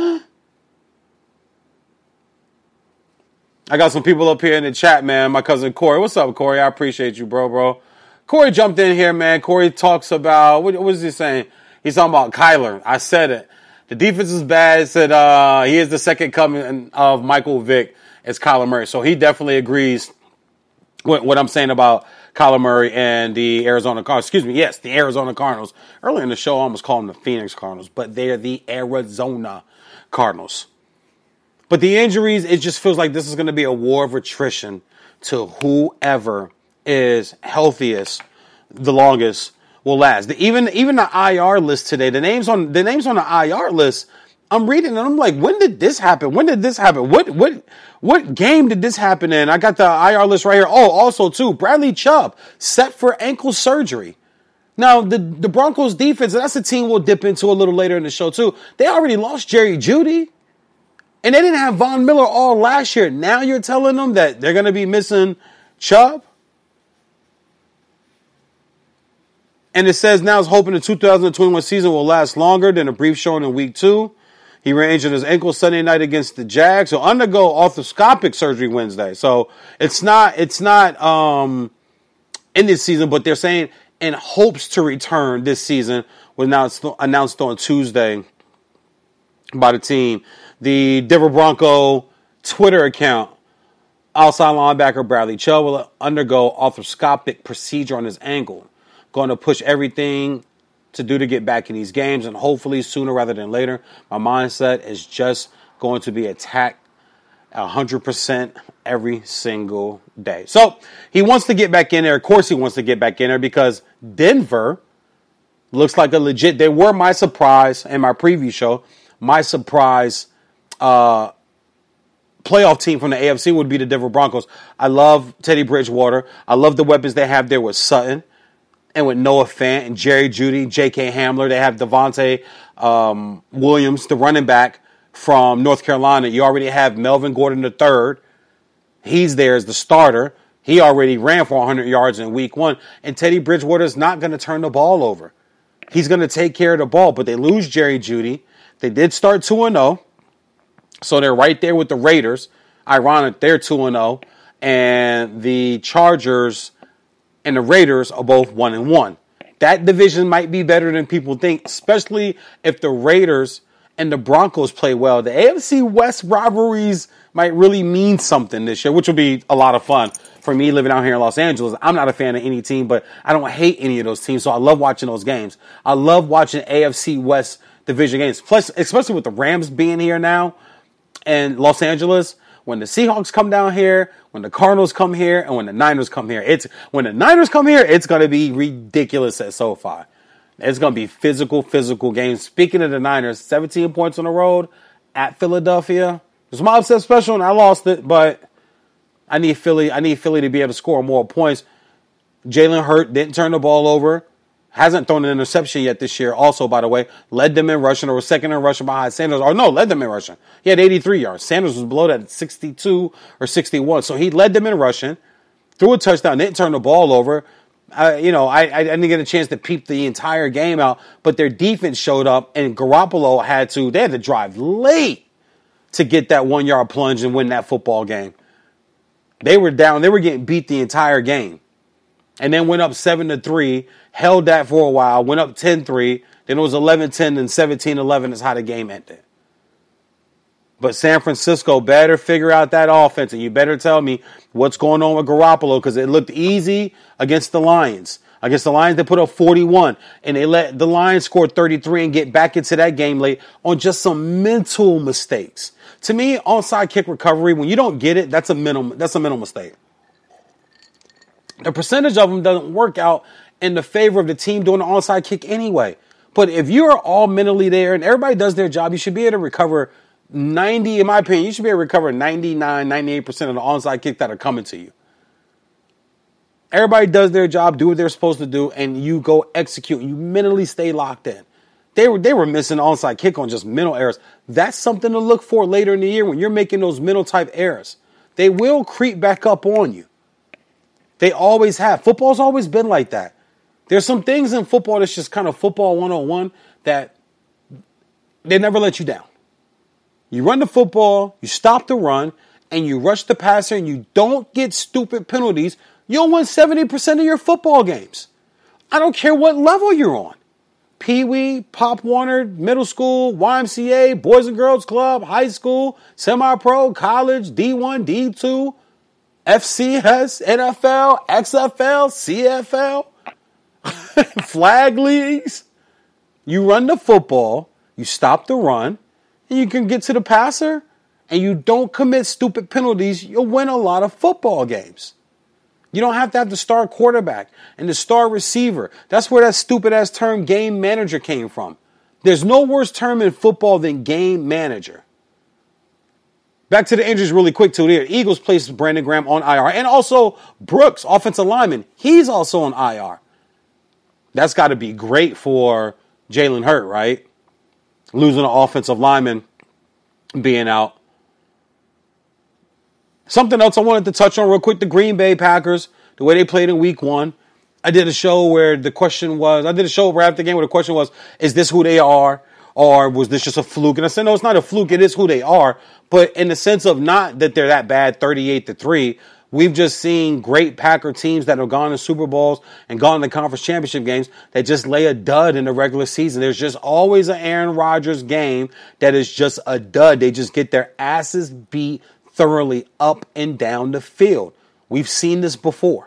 I got some people up here in the chat, man. My cousin Corey. What's up, Corey? I appreciate you, bro, bro. Corey jumped in here, man. Corey talks about, what, what is he saying? He's talking about Kyler. I said it. The defense is bad. He said uh, he is the second coming of Michael Vick as Kyler Murray. So he definitely agrees with what I'm saying about Kyler Murray and the Arizona Cardinals. Excuse me, yes, the Arizona Cardinals. Earlier in the show, I almost called them the Phoenix Cardinals, but they're the Arizona Cardinals. But the injuries, it just feels like this is going to be a war of attrition to whoever is healthiest the longest will last. The, even even the I R list today, the names on the names on the I R list, I'm reading and I'm like, when did this happen? When did this happen? What what what game did this happen in? I got the I R list right here. Oh, also too, Bradley Chubb set for ankle surgery. Now the the Broncos defense, that's a team we'll dip into a little later in the show too. They already lost Jerry Jeudy. And they didn't have Von Miller all last year. Now you're telling them that they're going to be missing Chubb? And it says now it's hoping the two thousand twenty-one season will last longer than a brief showing in week two. He re-injured his ankle Sunday night against the Jags. He'll undergo arthroscopic surgery Wednesday. So it's not, it's not um, in this season, but they're saying in hopes to return this season was now announced on Tuesday by the team. The Denver Bronco Twitter account, outside linebacker Bradley Chubb will undergo arthroscopic procedure on his ankle. Going to push everything to do to get back in these games, and hopefully sooner rather than later. My mindset is just going to be attacked one hundred percent every single day. So he wants to get back in there. Of course he wants to get back in there because Denver looks like a legit, they were my surprise in my preview show. My surprise Uh, playoff team from the A F C would be the Denver Broncos. I love Teddy Bridgewater. I love the weapons they have there with Sutton and with Noah Fant and Jerry Jeudy, J K Hamler. They have Devontae um, Williams, the running back from North Carolina. You already have Melvin Gordon the third. He's there as the starter. He already ran for one hundred yards in week one. And Teddy Bridgewater is not going to turn the ball over. He's going to take care of the ball. But they lose Jerry Jeudy. They did start two and oh. So they're right there with the Raiders. Ironic, they're two and oh. And the Chargers and the Raiders are both one and one. That division might be better than people think, especially if the Raiders and the Broncos play well. The A F C West rivalries might really mean something this year, which will be a lot of fun for me living out here in Los Angeles. I'm not a fan of any team, but I don't hate any of those teams, so I love watching those games. I love watching A F C West division games, plus especially with the Rams being here now. And Los Angeles, when the Seahawks come down here, when the Cardinals come here, and when the Niners come here, it's when the Niners come here, it's going to be ridiculous at SoFi. It's going to be physical, physical games. Speaking of the Niners, seventeen points on the road at Philadelphia. It was my upset special, and I lost it, but I need Philly. I need Philly to be able to score more points. Jalen Hurts didn't turn the ball over. Hasn't thrown an interception yet this year. Also, by the way, led them in rushing or was second in rushing behind Sanders. Or no, led them in rushing. He had eighty-three yards. Sanders was below that at sixty-two or sixty-one. So he led them in rushing. threw a touchdown, didn't turn the ball over. Uh, you know, I, I didn't get a chance to peep the entire game out, but their defense showed up, and Garoppolo had to, they had to drive late to get that one-yard plunge and win that football game. They were down. They were getting beat the entire game. And then went up seven to three, held that for a while, went up ten three. Then it was eleven ten and seventeen eleven is how the game ended. But San Francisco better figure out that offense, and you better tell me what's going on with Garoppolo, because it looked easy against the Lions. Against the Lions, they put up forty-one, and they let the Lions score thirty-three and get back into that game late on just some mental mistakes. To me, onside kick recovery, when you don't get it, that's a mental, that's a mental mistake. The percentage of them doesn't work out in the favor of the team doing the onside kick anyway. But if you are all mentally there and everybody does their job, you should be able to recover ninety, in my opinion, you should be able to recover ninety-nine, ninety-eight percent of the onside kick that are coming to you. Everybody does their job, do what they're supposed to do, and you go execute. You mentally stay locked in. They were they were missing the onside kick on just mental errors. That's something to look for later in the year when you're making those mental type errors. They will creep back up on you. They always have. Football's always been like that. There's some things in football that's just kind of football one oh one that they never let you down. You run the football, you stop the run, and you rush the passer, and you don't get stupid penalties, you'll win seventy percent of your football games. I don't care what level you're on. Pee-wee, Pop Warner, middle school, Y M C A, Boys and Girls Club, high school, semi-pro, college, D one, D two, F C S, N F L, X F L, C F L, flag leagues. You run the football, you stop the run, and you can get to the passer, and you don't commit stupid penalties, you'll win a lot of football games. You don't have to have the star quarterback and the star receiver. That's where that stupid-ass term game manager came from. There's no worse term in football than game manager. Back to the injuries really quick, too. The Eagles placed Brandon Graham on I R. And also Brooks, offensive lineman, he's also on I R. That's got to be great for Jalen Hurts, right? Losing an offensive lineman being out. Something else I wanted to touch on real quick, the Green Bay Packers, the way they played in week one. I did a show where the question was, I did a show right after the game where the question was, is this who they are? Or was this just a fluke? And I said, no, it's not a fluke. It is who they are. But in the sense of not that they're that bad, thirty-eight to three, we've just seen great Packer teams that have gone to Super Bowls and gone to conference championship games that just lay a dud in the regular season. There's just always an Aaron Rodgers game that is just a dud. They just get their asses beat thoroughly up and down the field. We've seen this before.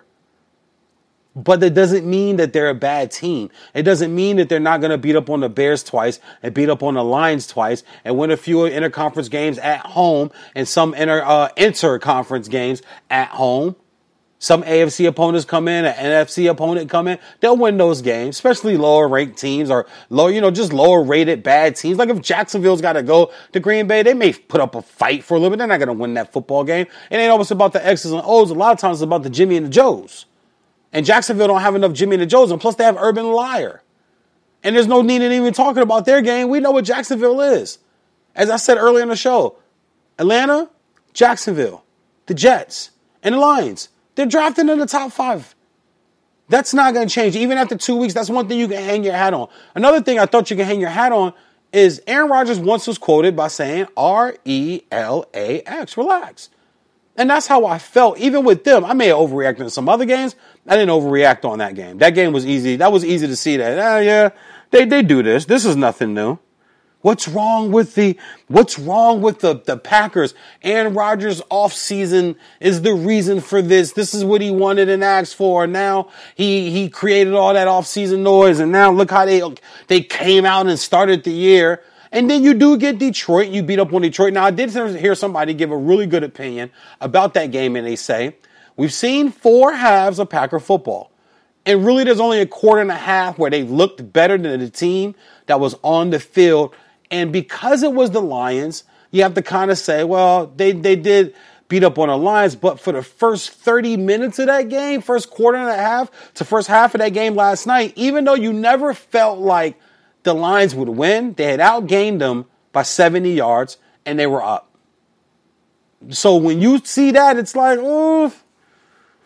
But that doesn't mean that they're a bad team. It doesn't mean that they're not going to beat up on the Bears twice and beat up on the Lions twice and win a few interconference games at home and some inter uh, inter-conference games at home. Some A F C opponents come in, an N F C opponent come in. They'll win those games, especially lower-ranked teams or low, you know, just lower-rated bad teams. Like if Jacksonville's got to go to Green Bay, they may put up a fight for a little bit. They're not going to win that football game. It ain't always about the X's and O's. A lot of times it's about the Jimmy and the Joes. And Jacksonville don't have enough Jimmy and the Joes, and plus they have Urban Liar. And there's no need in even talking about their game. We know what Jacksonville is. As I said earlier in the show, Atlanta, Jacksonville, the Jets, and the Lions. They're drafted in the top five. That's not going to change. Even after two weeks, that's one thing you can hang your hat on. Another thing I thought you can hang your hat on is Aaron Rodgers once was quoted by saying R E L A X, relax. And that's how I felt, even with them. I may have overreacted in some other games. I didn't overreact on that game. That game was easy. That was easy to see that. Ah, yeah, they they do this. This is nothing new. What's wrong with the What's wrong with the, the Packers? Aaron Rodgers' offseason is the reason for this. This is what he wanted and asked for. Now he he created all that offseason noise, and now look how they they came out and started the year. And then you do get Detroit. You beat up on Detroit. Now, I did hear somebody give a really good opinion about that game, and they say, we've seen four halves of Packer football. And really, there's only a quarter and a half where they looked better than the team that was on the field. And because it was the Lions, you have to kind of say, well, they, they did beat up on the Lions. But for the first thirty minutes of that game, first quarter and a half to first half of that game last night, even though you never felt like the Lions would win, they had outgained them by seventy yards, and they were up. So when you see that, it's like, oh,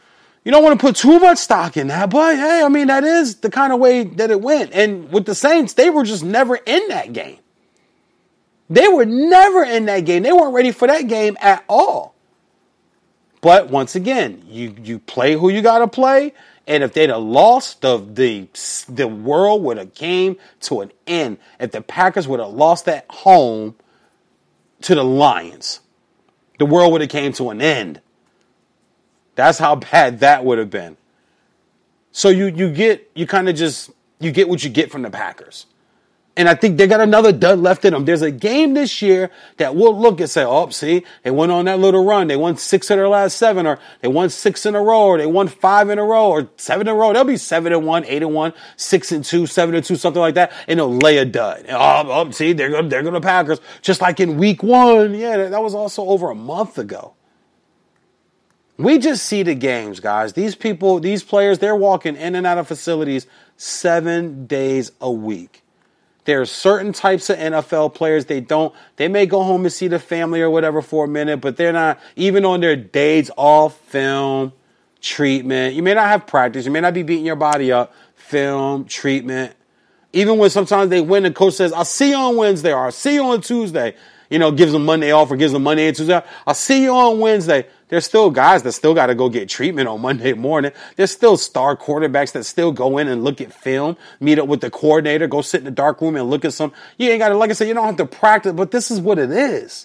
you don't want to put too much stock in that, but hey, I mean, that is the kind of way that it went. And with the Saints, they were just never in that game. They were never in that game. They weren't ready for that game at all. But once again, you, you play who you got to play. And if they'd have lost, the, the, the world would have came to an end. If the Packers would have lost at home to the Lions, the world would have came to an end. That's how bad that would have been. So you you get, you kind of just, you get what you get from the Packers. And I think they got another dud left in them. There's a game this year that we'll look and say, oh, see, they went on that little run. They won six of their last seven, or they won six in a row, or they won five in a row, or seven in a row. They'll be seven and one, eight and one, six and two, seven and two, something like that, and they'll lay a dud. Oh, oh see, they're going they're gonna Packers. Just like in week one. Yeah, that, that was also over a month ago. We just see the games, guys. These people, these players, they're walking in and out of facilities seven days a week. There are certain types of N F L players, they don't, they may go home and see the family or whatever for a minute, but they're not, even on their days off, film, treatment. You may not have practice. You may not be beating your body up. Film, treatment. Even when sometimes they win, the coach says, I'll see you on Wednesday, or I'll see you on Tuesday. You know, gives them Monday off, or gives them Monday and Tuesday. I'll see you on Wednesday. There's still guys that still got to go get treatment on Monday morning. There's still star quarterbacks that still go in and look at film, meet up with the coordinator, go sit in the dark room and look at some. You ain't got to, like I said, you don't have to practice, but this is what it is.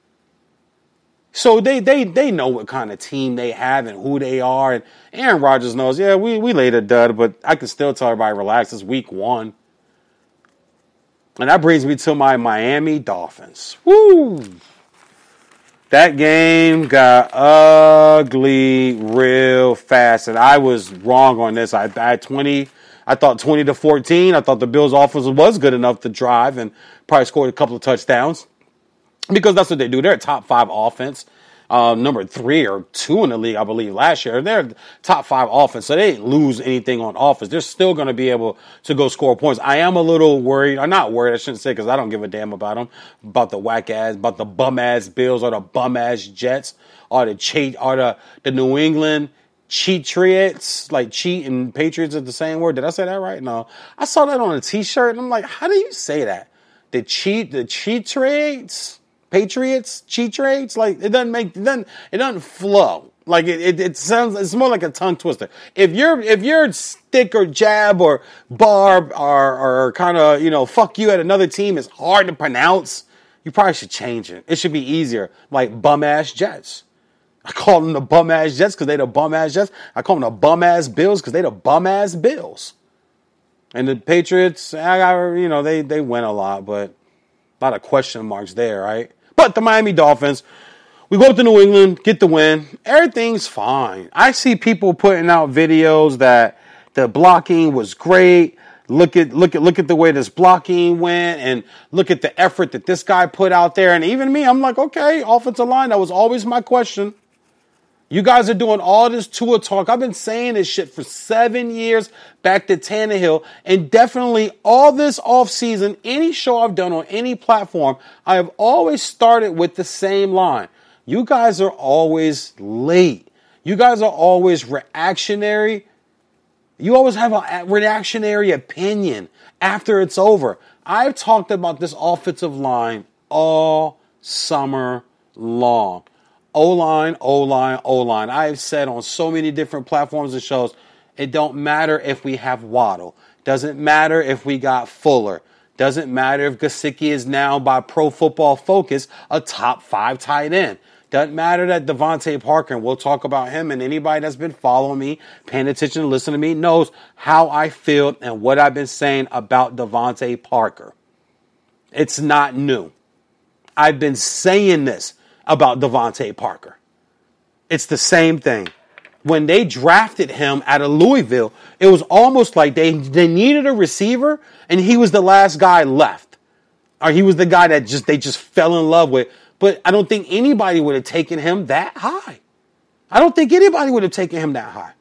So they they they know what kind of team they have and who they are. And Aaron Rodgers knows, yeah, we, we laid a dud, but I can still tell everybody, relax, it's week one. And that brings me to my Miami Dolphins. Woo! That game got ugly real fast, and I was wrong on this. I, I had twenty. I thought twenty to fourteen. I thought the Bills' offense was good enough to drive and probably scored a couple of touchdowns because that's what they do. They're a top five offense, uh, number three or two in the league, I believe, last year. They're top five offense, so they didn't lose anything on offense. They're still going to be able to go score points. I am a little worried. I'm not worried, I shouldn't say, because I don't give a damn about them, about the whack-ass, about the bum-ass Bills or the bum-ass Jets or the, cheat, or the, the New England Cheatriots, like cheat and Patriots are the same word. Did I say that right? No. I saw that on a T-shirt, and I'm like, how do you say that? The cheat, the Cheatriots? Patriots, cheat trades, like it doesn't make it doesn't it doesn't flow. Like it, it, it sounds it's more like a tongue twister. If you're if you're stick or jab or barb or or kind of, you know, fuck you at another team is hard to pronounce, you probably should change it. It should be easier. Like bum ass Jets. I call them the bum ass Jets because they the bum ass Jets. I call them the bum ass Bills because they the bum ass Bills. And the Patriots, I got, you know, they they win a lot, but a lot of question marks there, right? But the Miami Dolphins, we go up to New England, get the win. Everything's fine. I see people putting out videos that the blocking was great. Look at look at look at the way this blocking went, and look at the effort that this guy put out there. And even me, I'm like, okay, offensive line. That was always my question. You guys are doing all this Tua talk. I've been saying this shit for seven years back to Tannehill. And definitely all this offseason, any show I've done on any platform, I have always started with the same line. You guys are always late. You guys are always reactionary. You always have a reactionary opinion after it's over. I've talked about this offensive line all summer long. O-line, O-line, O-line. I've said on so many different platforms and shows, it don't matter if we have Waddle. Doesn't matter if we got Fuller. Doesn't matter if Gesicki is now, by Pro Football Focus, a top five tight end. Doesn't matter that Devontae Parker, and we'll talk about him, and anybody that's been following me, paying attention, listening to me, knows how I feel and what I've been saying about Devontae Parker. It's not new. I've been saying this about Devontae Parker. It's the same thing. When they drafted him out of Louisville, it was almost like they, they needed a receiver, and he was the last guy left. Or he was the guy that just they just fell in love with. But I don't think anybody would have taken him that high. I don't think anybody would have taken him that high.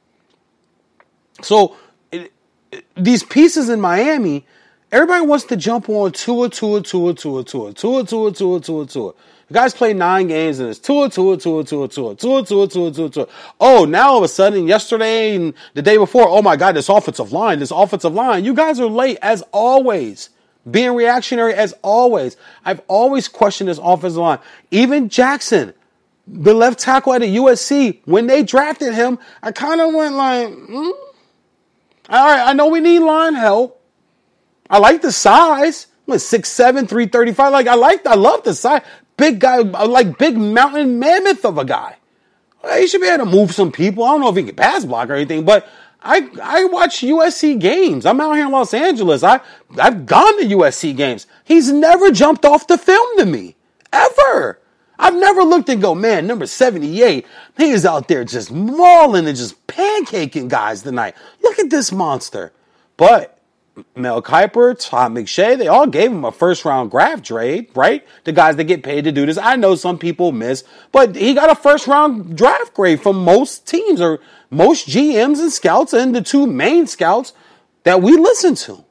So it, it, these pieces in Miami, everybody wants to jump on Tua, Tua, Tua, Tua, Tua, Tua, Tua, Tua, Tua, Tua, Tua. The guys play nine games and it's Tua, Tua, Tua, Tua, Tua, Tua, Tua, Tua, Tua, Tua. Oh, now all of a sudden, yesterday and the day before, oh my God, this offensive line, this offensive line. You guys are late as always. Being reactionary as always. I've always questioned this offensive line. Even Jackson, the left tackle at the U S C, when they drafted him, I kind of went like, hmm? All right, I know we need line help. I like the size. I'm six seven, three thirty-five. Like, I like, I love the size. Big guy, like big mountain mammoth of a guy. He should be able to move some people. I don't know if he can pass block or anything, but I I watch U S C games. I'm out here in Los Angeles. I, I've gone to U S C games. He's never jumped off the film to me. Ever. I've never looked and go, man, number seventy-eight, he is out there just mauling and just pancaking guys tonight. Look at this monster. But Mel Kiper, Todd McShay, they all gave him a first-round draft trade, right? The guys that get paid to do this. I know some people miss, but he got a first-round draft grade from most teams or most G Ms and scouts and the two main scouts that we listen to.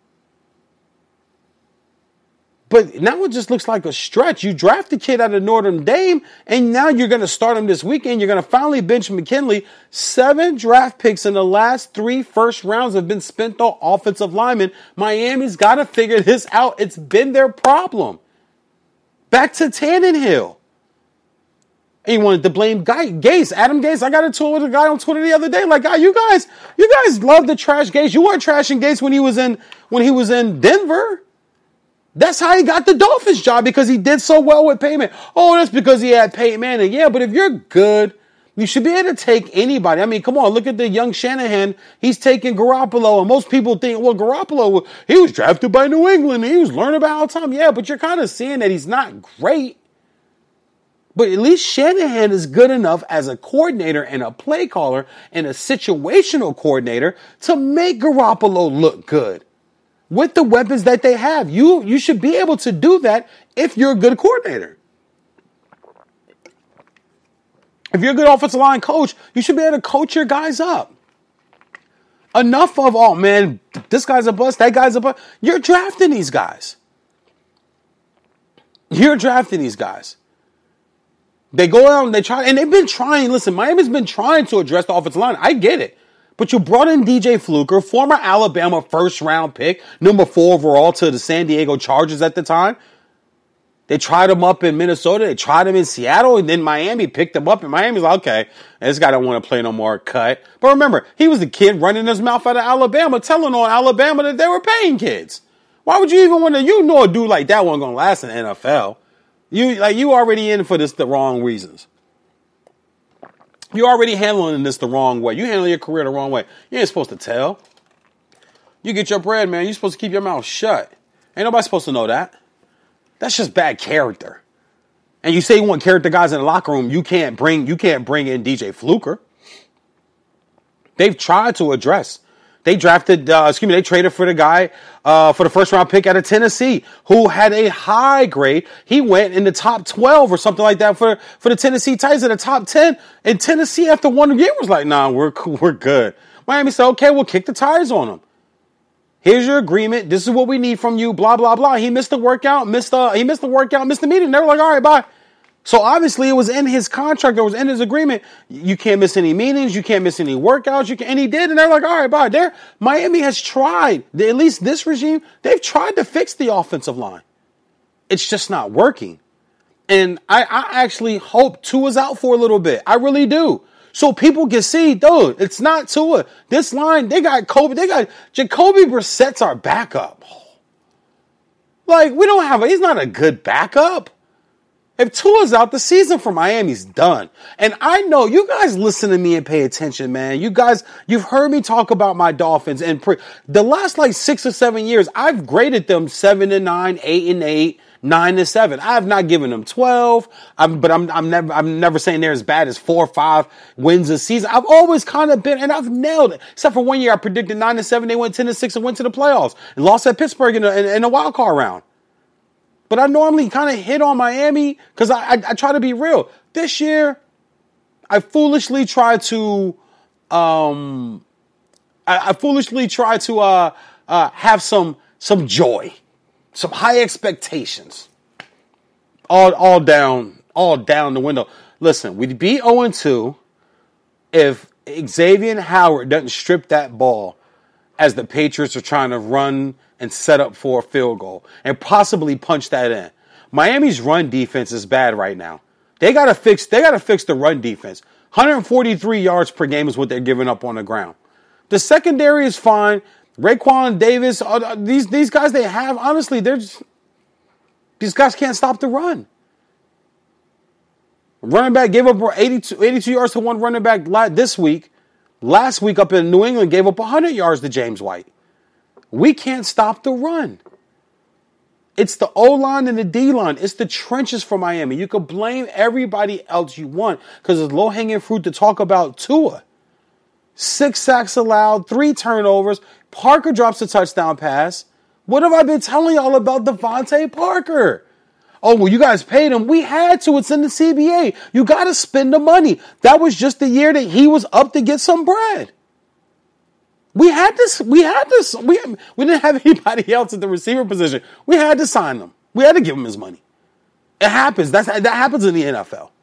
But now it just looks like a stretch. You draft the kid out of Notre Dame, and now you're going to start him this weekend. You're going to finally bench McKinley. Seven draft picks in the last three first rounds have been spent on offensive linemen. Miami's got to figure this out. It's been their problem. Back to Tannehill. And he wanted to blame Guy, Gase, Adam Gase. I got into it with a guy on Twitter the other day. Like, God, you guys, you guys love to trash Gase. You weren't trashing Gase when he was in when he was in Denver. That's how he got the Dolphins job, because he did so well with Peyton. Oh, that's because he had Peyton Manning. Yeah, but if you're good, you should be able to take anybody. I mean, come on, look at the young Shanahan. He's taking Garoppolo, and most people think, well, Garoppolo, he was drafted by New England. And he was learning about all the time. Yeah, but you're kind of seeing that he's not great. But at least Shanahan is good enough as a coordinator and a play caller and a situational coordinator to make Garoppolo look good. With the weapons that they have, you you should be able to do that if you're a good coordinator. If you're a good offensive line coach, you should be able to coach your guys up. Enough of, oh man, this guy's a bust, that guy's a bust. You're drafting these guys. You're drafting these guys. They go out and they try, and they've been trying. Listen, Miami's been trying to address the offensive line. I get it. But you brought in D J Fluker, former Alabama first-round pick, number four overall to the San Diego Chargers at the time. They tried him up in Minnesota. They tried him in Seattle. And then Miami picked him up. And Miami's like, okay, this guy don't want to play no more, cut. But remember, he was the kid running his mouth out of Alabama, telling on Alabama that they were paying kids. Why would you even want to, you know a dude like that wasn't going to last in the N F L. You, like, you already in for this the wrong reasons. You're already handling this the wrong way. You handle your career the wrong way. You ain't supposed to tell. You get your bread, man. You're supposed to keep your mouth shut. Ain't nobody supposed to know that. That's just bad character. And you say you want character guys in the locker room, you can't bring you can't bring in D J Fluker. They've tried to address. They drafted, uh, excuse me, they traded for the guy uh, for the first round pick out of Tennessee who had a high grade. He went in the top twelve or something like that for, for the Tennessee Titans in the top ten. And Tennessee, after one year, was like, nah, we're we're good. Miami said, okay, we'll kick the tires on him. Here's your agreement. This is what we need from you. Blah, blah, blah. He missed the workout, missed the, he missed the workout, missed the meeting. They were like, all right, bye. So obviously it was in his contract, it was in his agreement. You can't miss any meetings, you can't miss any workouts, you can, and he did, and they're like, all right, bye. There, Miami has tried, at least this regime, they've tried to fix the offensive line. It's just not working. And I, I actually hope Tua's out for a little bit. I really do. So people can see, dude, it's not Tua. This line, they got Kobe, they got Jacoby Brissett's our backup. Like, we don't have, a, he's not a good backup. If Tua's out, the season for Miami's done. And I know you guys listen to me and pay attention, man. You guys, you've heard me talk about my Dolphins, and pre- the last like six or seven years, I've graded them seven and nine, eight and eight, nine and seven. I have not given them twelve. I'm, but I'm, I'm never, I'm never saying they're as bad as four or five wins a season. I've always kind of been, and I've nailed it. Except for one year, I predicted nine and seven. They went ten and six and went to the playoffs and lost at Pittsburgh in a, in, in a wild card round. But I normally kind of hit on Miami because I, I, I try to be real. This year, I foolishly tried to, um, I, I foolishly tried to uh, uh, have some some joy, some high expectations, all all down all down the window. Listen, we'd be oh and two if Xavier Howard doesn't strip that ball as the Patriots are trying to run and set up for a field goal and possibly punch that in. Miami's run defense is bad right now. They gotta fix. They gotta fix the run defense. one hundred forty-three yards per game is what they're giving up on the ground. The secondary is fine. Raekwon Davis, uh, these these guys they have, honestly, they're just, these guys can't stop the run. Running back gave up eighty-two, eighty-two yards to one running back this week. Last week up in New England gave up one hundred yards to James White. We can't stop the run. It's the O-line and the D-line. It's the trenches for Miami. You could blame everybody else you want because it's low-hanging fruit to talk about Tua. Six sacks allowed, three turnovers. Parker drops a touchdown pass. What have I been telling y'all about Devontae Parker? Oh, well, you guys paid him. We had to. It's in the C B A. You got to spend the money. That was just the year that he was up to get some bread. We had this. We had this. We, we didn't have anybody else at the receiver position. We had to sign him. We had to give him his money. It happens. That's, that happens in the N F L.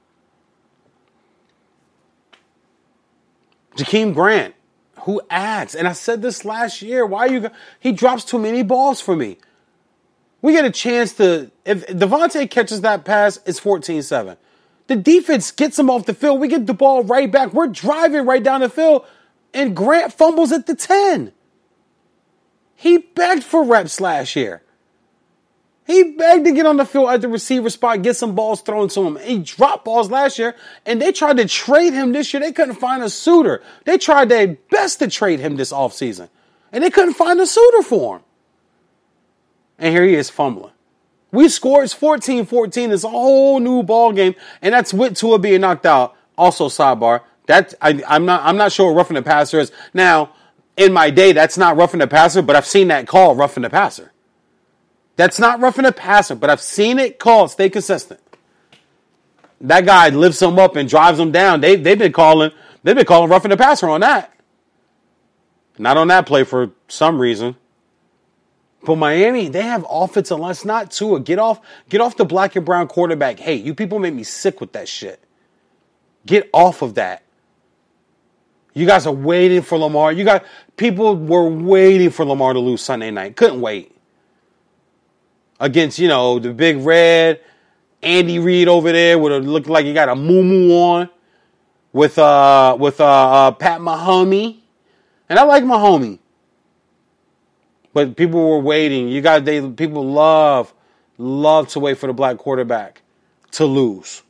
Jakeem Grant, who acts, and I said this last year, why are you, he drops too many balls for me. We get a chance to, if Devontae catches that pass, it's fourteen seven. The defense gets him off the field. We get the ball right back. We're driving right down the field, and Grant fumbles at the ten. He begged for reps last year. He begged to get on the field at the receiver spot, get some balls thrown to him. He dropped balls last year, and they tried to trade him this year. They couldn't find a suitor. They tried their best to trade him this offseason, and they couldn't find a suitor for him. And here he is fumbling. We scored. It's fourteen fourteen. It's a whole new ball game, and that's with Tua being knocked out. Also, sidebar, that I, I'm not I'm not sure what roughing the passer is. Now, in my day, that's not roughing the passer, but I've seen that call roughing the passer. That's not roughing the passer, but I've seen it called. Stay consistent. That guy lifts him up and drives him down. They they've been calling they've been calling roughing the passer on that. Not on that play for some reason. But Miami, they have offensive line. It's not Tua. Get off, get off the black and brown quarterback. Hey, you people make me sick with that shit. Get off of that. You guys are waiting for Lamar. You got people were waiting for Lamar to lose Sunday night. Couldn't wait. Against, you know, the big red Andy Reid over there with a look like he got a moo-moo on with uh with uh, uh Pat Mahomes. And I like Mahomes. But people were waiting. You got they people love, love to wait for the black quarterback to lose.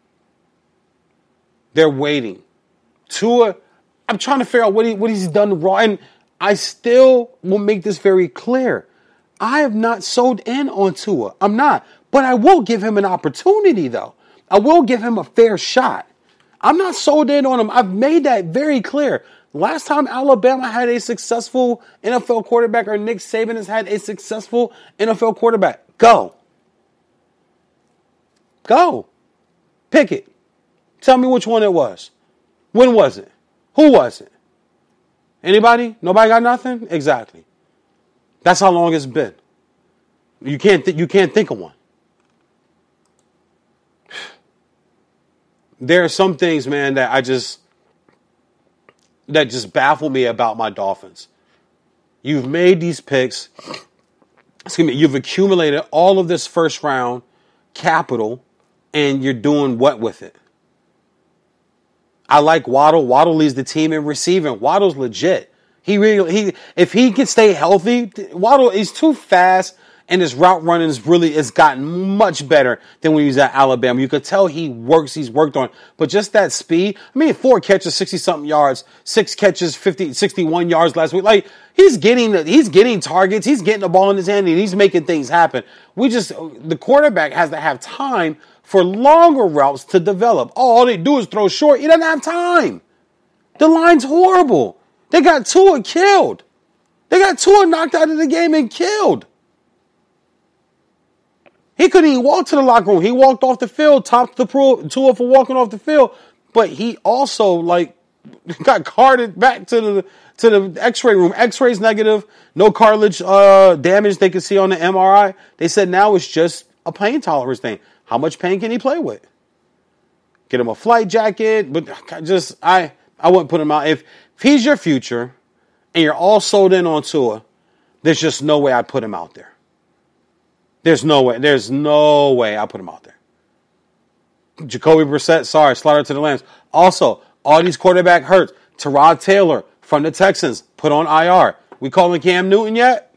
They're waiting. Tua, I'm trying to figure out what he what he's done wrong. And I still will make this very clear. I have not sold in on Tua. I'm not. But I will give him an opportunity, though. I will give him a fair shot. I'm not sold in on him. I've made that very clear. Last time Alabama had a successful N F L quarterback, or Nick Saban has had a successful N F L quarterback. Go. Go. Pick it. Tell me which one it was. When was it? Who was it? Anybody? Nobody got nothing? Exactly. That's how long it's been. You can't th- you can't think of one. There are some things, man, that I just that just baffle me about my Dolphins. You've made these picks. Excuse me. You've accumulated all of this first round capital, and you're doing what with it? I like Waddle. Waddle leads the team in receiving. Waddle's legit. He really he if he can stay healthy, Waddle is too fast, and his route running is really has gotten much better than when he was at Alabama. You could tell he works, he's worked on. But just that speed, I mean, four catches, sixty-something yards, six catches, fifty, sixty-one yards last week. Like, he's getting the, he's getting targets, he's getting the ball in his hand, and he's making things happen. We just, the quarterback has to have time for longer routes to develop. Oh, all they do is throw short. He doesn't have time. The line's horrible. They got Tua killed. They got Tua knocked out of the game and killed. He couldn't even walk to the locker room. He walked off the field, topped the pro, Tua for walking off the field. But he also, like, got carted back to the to the X-ray room. X-ray's negative. No cartilage uh, damage they could see on the M R I. They said now it's just a pain tolerance thing. How much pain can he play with? Get him a flight jacket, but just I I wouldn't put him out. If, if he's your future and you're all sold in on Tua, there's just no way I'd put him out there. There's no way. There's no way I put him out there. Jacoby Brissett, sorry, slaughter to the Lambs. Also, all these quarterback hurts. Tyrod Taylor from the Texans, put on I R. We calling Cam Newton yet?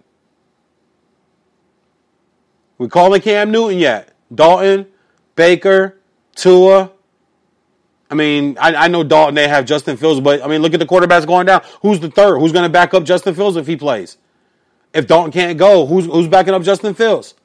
We calling Cam Newton yet? Dalton, Baker, Tua. I mean, I, I know Dalton, they have Justin Fields, but, I mean, look at the quarterbacks going down. Who's the third? Who's going to back up Justin Fields if he plays? If Dalton can't go, who's who's backing up Justin Fields?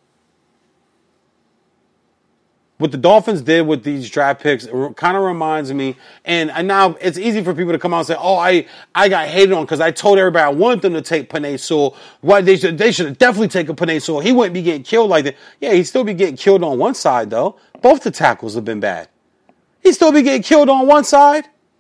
What the Dolphins did with these draft picks kind of reminds me, and, and now it's easy for people to come out and say, oh, I, I got hated on because I told everybody I wanted them to take Penei Sewell. Why they should they should have definitely taken Penei Sewell. He wouldn't be getting killed like that. Yeah, he'd still be getting killed on one side, though. Both the tackles have been bad. He'd still be getting killed on one side.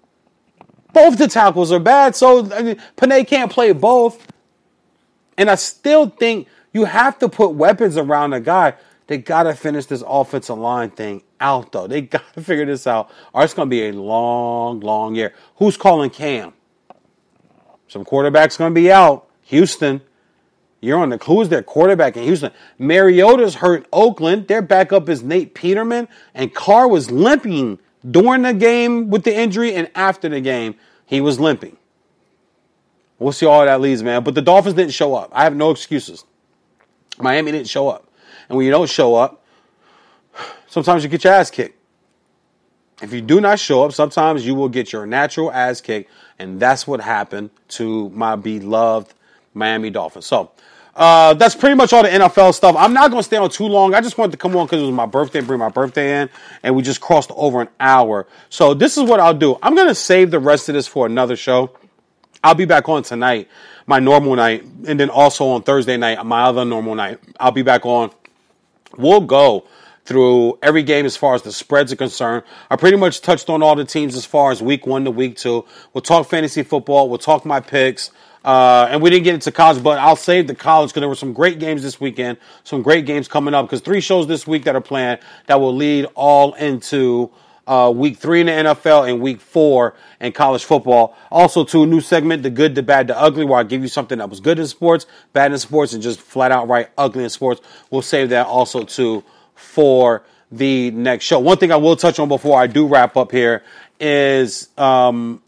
Both the tackles are bad, so I mean, Penei can't play both. And I still think you have to put weapons around a guy. They got to finish this offensive line thing out, though. They got to figure this out, or it's going to be a long, long year. Who's calling Cam? Some quarterback's going to be out. Houston. You're on the, who's their quarterback in Houston? Mariota's hurt Oakland. Their backup is Nate Peterman. And Carr was limping during the game with the injury, and after the game, he was limping. We'll see all that leads, man. But the Dolphins didn't show up. I have no excuses. Miami didn't show up. And when you don't show up, sometimes you get your ass kicked. If you do not show up, sometimes you will get your natural ass kicked. And that's what happened to my beloved Miami Dolphins. So, uh, that's pretty much all the N F L stuff. I'm not going to stay on too long. I just wanted to come on because it was my birthday, bring my birthday in. And we just crossed over an hour. So this is what I'll do. I'm going to save the rest of this for another show. I'll be back on tonight, my normal night. And then also on Thursday night, my other normal night. I'll be back on. We'll go through every game as far as the spreads are concerned. I pretty much touched on all the teams as far as week one to week two. We'll talk fantasy football. We'll talk my picks. Uh, and we didn't get into college, but I'll save the college because there were some great games this weekend, some great games coming up because three shows this week that are planned that will lead all into uh, week three in the N F L and week four in college football. Also, to a new segment, The Good, The Bad, The Ugly, where I give you something that was good in sports, bad in sports, and just flat out right ugly in sports. We'll save that also, too, for the next show. One thing I will touch on before I do wrap up here is um,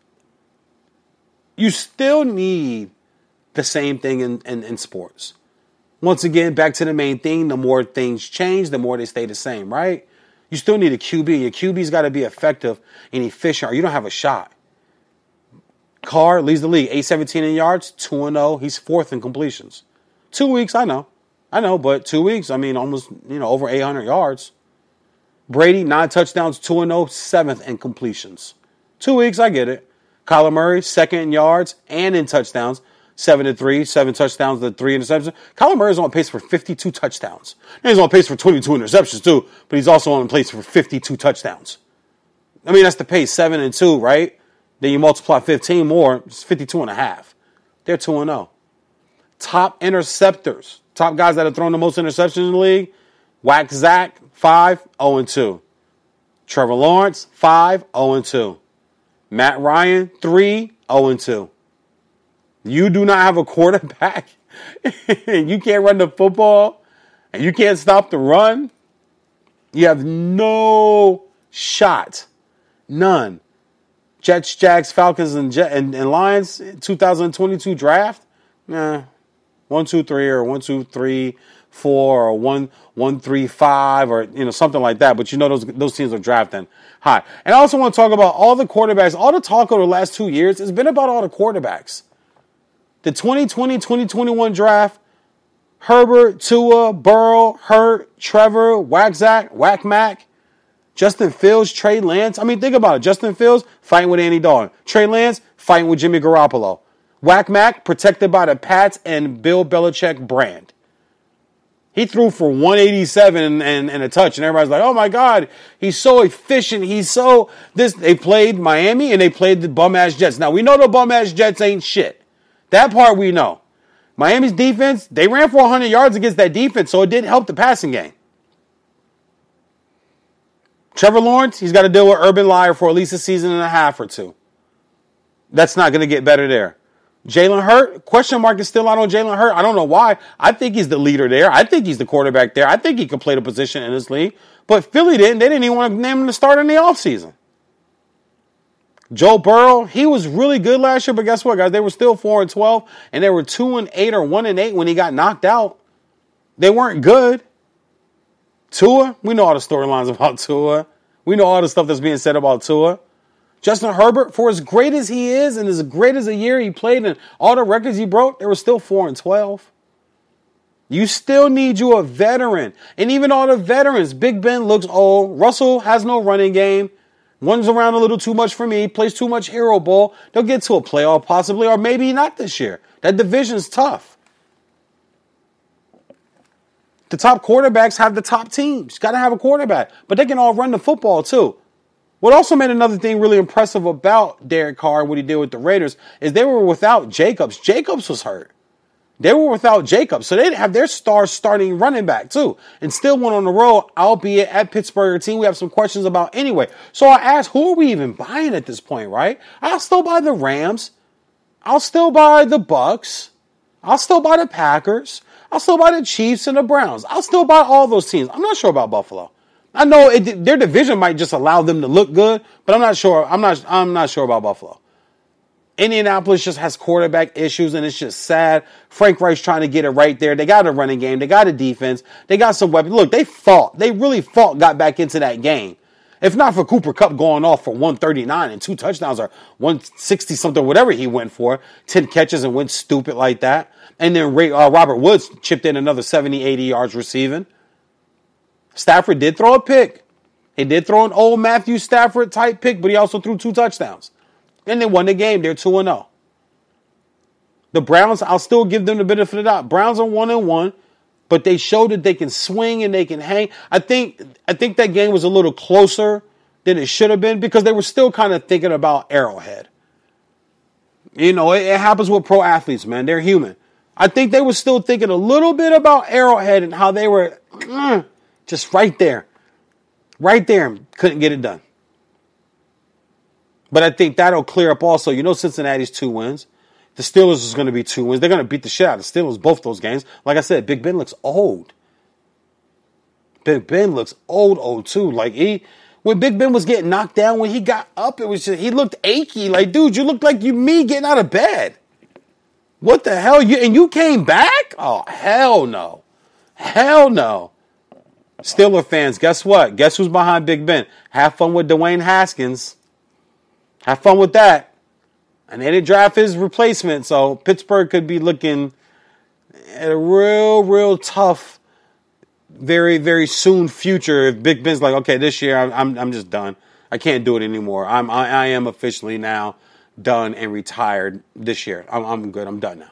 you still need the same thing in, in, in sports. Once again, back to the main thing, the more things change, the more they stay the same, right? You still need a Q B. Your Q B's got to be effective and efficient, or you don't have a shot. Carr leads the league, eight seventeen in yards, two and oh. He's fourth in completions. Two weeks, I know. I know, but two weeks, I mean, almost, you know, over eight hundred yards. Brady, nine touchdowns, two and oh, seventh in completions. Two weeks, I get it. Kyler Murray, second in yards and in touchdowns. Seven to three, seven touchdowns to three interceptions. Kyler Murray's on pace for fifty-two touchdowns. And he's on pace for twenty-two interceptions too, but he's also on pace for fifty-two touchdowns. I mean, that's the pace, seven and two, right? Then you multiply fifteen more, it's fifty-two and a half. They're two and oh. Top interceptors, top guys that have thrown the most interceptions in the league. Whack Zach, five, oh and two. Trevor Lawrence, five, oh and two. Matt Ryan, three, oh and two. You do not have a quarterback, and you can't run the football, and you can't stop the run. You have no shot. None. Jets, Jags, Falcons, and, Jet, and, and Lions two thousand twenty-two draft? Nah. One, two, three, or one, two, three, four, or one, one, three, five, or you know something like that. But you know those those teams are drafting high. And I also want to talk about all the quarterbacks. All the talk over the last two years has been about all the quarterbacks. The twenty twenty twenty twenty-one draft, Herbert, Tua, Burrow, Hurt, Trevor, Whack Zach, Whack Mac, Justin Fields, Trey Lance. I mean, think about it. Justin Fields fighting with Andy Dalton. Trey Lance fighting with Jimmy Garoppolo. Whack Mac protected by the Pats and Bill Belichick brand. He threw for one eighty-seven and, and, and a touch, and everybody's like, oh, my God, he's so efficient. He's so this. They played Miami, and they played the bum-ass Jets. Now, we know the bum-ass Jets ain't shit. That part we know. Miami's defense, they ran for one hundred yards against that defense, so it did help the passing game. Trevor Lawrence, he's got to deal with Urban Meyer for at least a season and a half or two. That's not going to get better there. Jalen Hurts, question mark is still out on Jalen Hurts. I don't know why. I think he's the leader there. I think he's the quarterback there. I think he could play the position in this league. But Philly didn't. They didn't even want to name him to start in the offseason. Joe Burrow, he was really good last year, but guess what, guys? They were still four and twelve, and they were two and eight or one and eight when he got knocked out. They weren't good. Tua, we know all the storylines about Tua. We know all the stuff that's being said about Tua. Justin Herbert, for as great as he is and as great as a year he played and all the records he broke, they were still four and twelve. You still need you a veteran. And even all the veterans, Big Ben looks old. Russell has no running game. Runs around a little too much for me. Plays too much hero ball. They'll get to a playoff possibly, or maybe not this year. That division's tough. The top quarterbacks have the top teams. Got to have a quarterback. But they can all run the football too. What also made another thing really impressive about Derek Carr, what he did with the Raiders, is they were without Jacobs. Jacobs was hurt. They were without Jacobs. So they'd have their star starting running back too. And still went on the road, albeit at Pittsburgh, a team we have some questions about anyway. So I asked, who are we even buying at this point, right? I'll still buy the Rams. I'll still buy the Bucks. I'll still buy the Packers. I'll still buy the Chiefs and the Browns. I'll still buy all those teams. I'm not sure about Buffalo. I know it, their division might just allow them to look good, but I'm not sure. I'm not. I'm not sure about Buffalo. Indianapolis just has quarterback issues, and it's just sad. Frank Reich's trying to get it right there. They got a running game. They got a defense. They got some weapons. Look, they fought. They really fought. Got back into that game. If not for Cooper Kupp going off for one thirty-nine and two touchdowns or one sixty something, whatever he went for, ten catches and went stupid like that, and then Ray, uh, Robert Woods chipped in another seventy, eighty yards receiving. Stafford did throw a pick. He did throw an old Matthew Stafford type pick, but he also threw two touchdowns. And they won the game. They're two and oh. The Browns, I'll still give them the benefit of the doubt. Browns are one and one, but they showed that they can swing and they can hang. I think I think that game was a little closer than it should have been because they were still kind of thinking about Arrowhead. You know, it, it happens with pro athletes, man. They're human. I think they were still thinking a little bit about Arrowhead and how they were mm, just right there. Right there. Couldn't get it done. But I think that'll clear up also. You know Cincinnati's two wins. The Steelers is going to be two wins. They're going to beat the shit out of the Steelers, both those games. Like I said, Big Ben looks old. Big Ben looks old, old too. Like he, when Big Ben was getting knocked down, when he got up, it was just, he looked achy. Like, dude, you look like you me getting out of bed. What the hell? You and you came back? Oh, hell no. Hell no. Steeler fans, guess what? Guess who's behind Big Ben? Have fun with Dwayne Haskins. Have fun with that. And they didn't draft his replacement, so Pittsburgh could be looking at a real, real tough, very, very soon future if Big Ben's like, okay, this year I'm, I'm, I'm just done. I can't do it anymore. I'm, I, I am officially now done and retired this year. I'm, I'm good. I'm done now.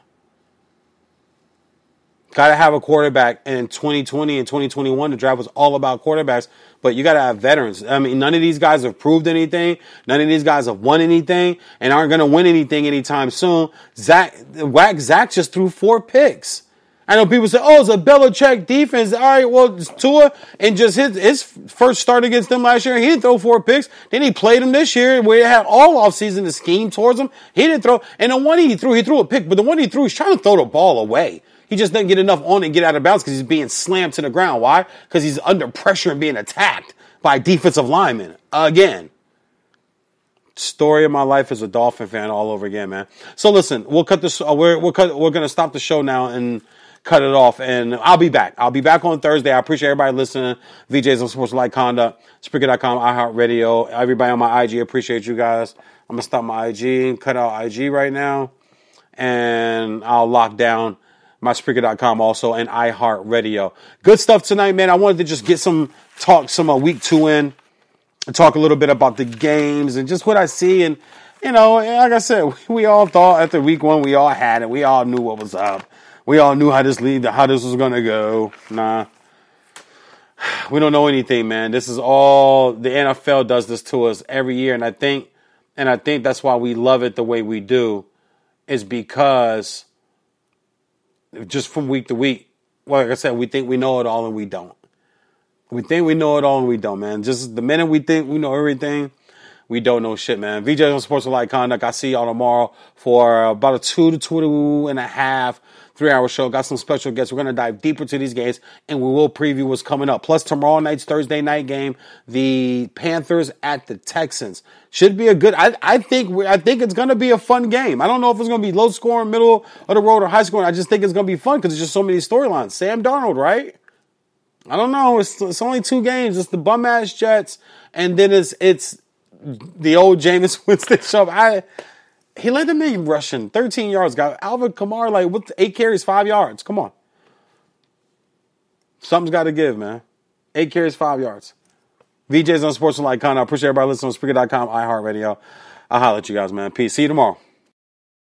Got to have a quarterback. And in twenty twenty and twenty twenty-one, the draft was all about quarterbacks. But you got to have veterans. I mean, none of these guys have proved anything. None of these guys have won anything and aren't going to win anything anytime soon. Zach, Whack Zach just threw four picks. I know people say, oh, it's a Belichick defense. All right, well, it's Tua. And just his, his first start against them last year, he didn't throw four picks. Then he played them this year where he had all offseason to scheme towards him. He didn't throw. And the one he threw, he threw a pick. But the one he threw, he's trying to throw the ball away. He just doesn't get enough on it and get out of bounds because he's being slammed to the ground. Why? Because he's under pressure and being attacked by defensive linemen. Again. Story of my life as a Dolphin fan all over again, man. So listen, we'll cut this. Uh, we're we're cut, we're gonna stop the show now and cut it off. And I'll be back. I'll be back on Thursday. I appreciate everybody listening. V Js on Sports Like Conduct, Spreaker dot com, iHeartRadio. Everybody on my I G, appreciate you guys. I'm gonna stop my I G and cut out I G right now, and I'll lock down my Spreaker dot com also and iHeartRadio. Good stuff tonight, man. I wanted to just get some talk, some uh, week two in, and talk a little bit about the games and just what I see. And, you know, like I said, we all thought after week one, we all had it. We all knew what was up. We all knew how this lead, how this was going to go. Nah. We don't know anything, man. This is all, the N F L does this to us every year. And I think, and I think that's why we love it the way we do, is because just from week to week, like I said, we think we know it all and we don't. We think we know it all and we don't, man. Just the minute we think we know everything, we don't know shit, man. V J's on Sportsmanlike Conduct. I see y'all tomorrow for about a two to two and a half, three hour show. Got some special guests. We're going to dive deeper to these games and we will preview what's coming up. Plus tomorrow night's Thursday night game, the Panthers at the Texans. Should be a good, I, I think, we, I think it's going to be a fun game. I don't know if it's going to be low scoring, middle of the road or high scoring. I just think it's going to be fun because there's just so many storylines. Sam Darnold, right? I don't know. It's, it's only two games. It's the bum ass Jets, and then it's it's the old Jameis Winston show. I he led the man rushing thirteen yards. Got Alvin Kamara like with eight carries, five yards. Come on, something's got to give, man. Eight carries, five yards. V J's on Sportsmanlike Conduct. I appreciate everybody listening on Spreaker dot com, iHeartRadio. I'll holler at you guys, man. Peace. See you tomorrow.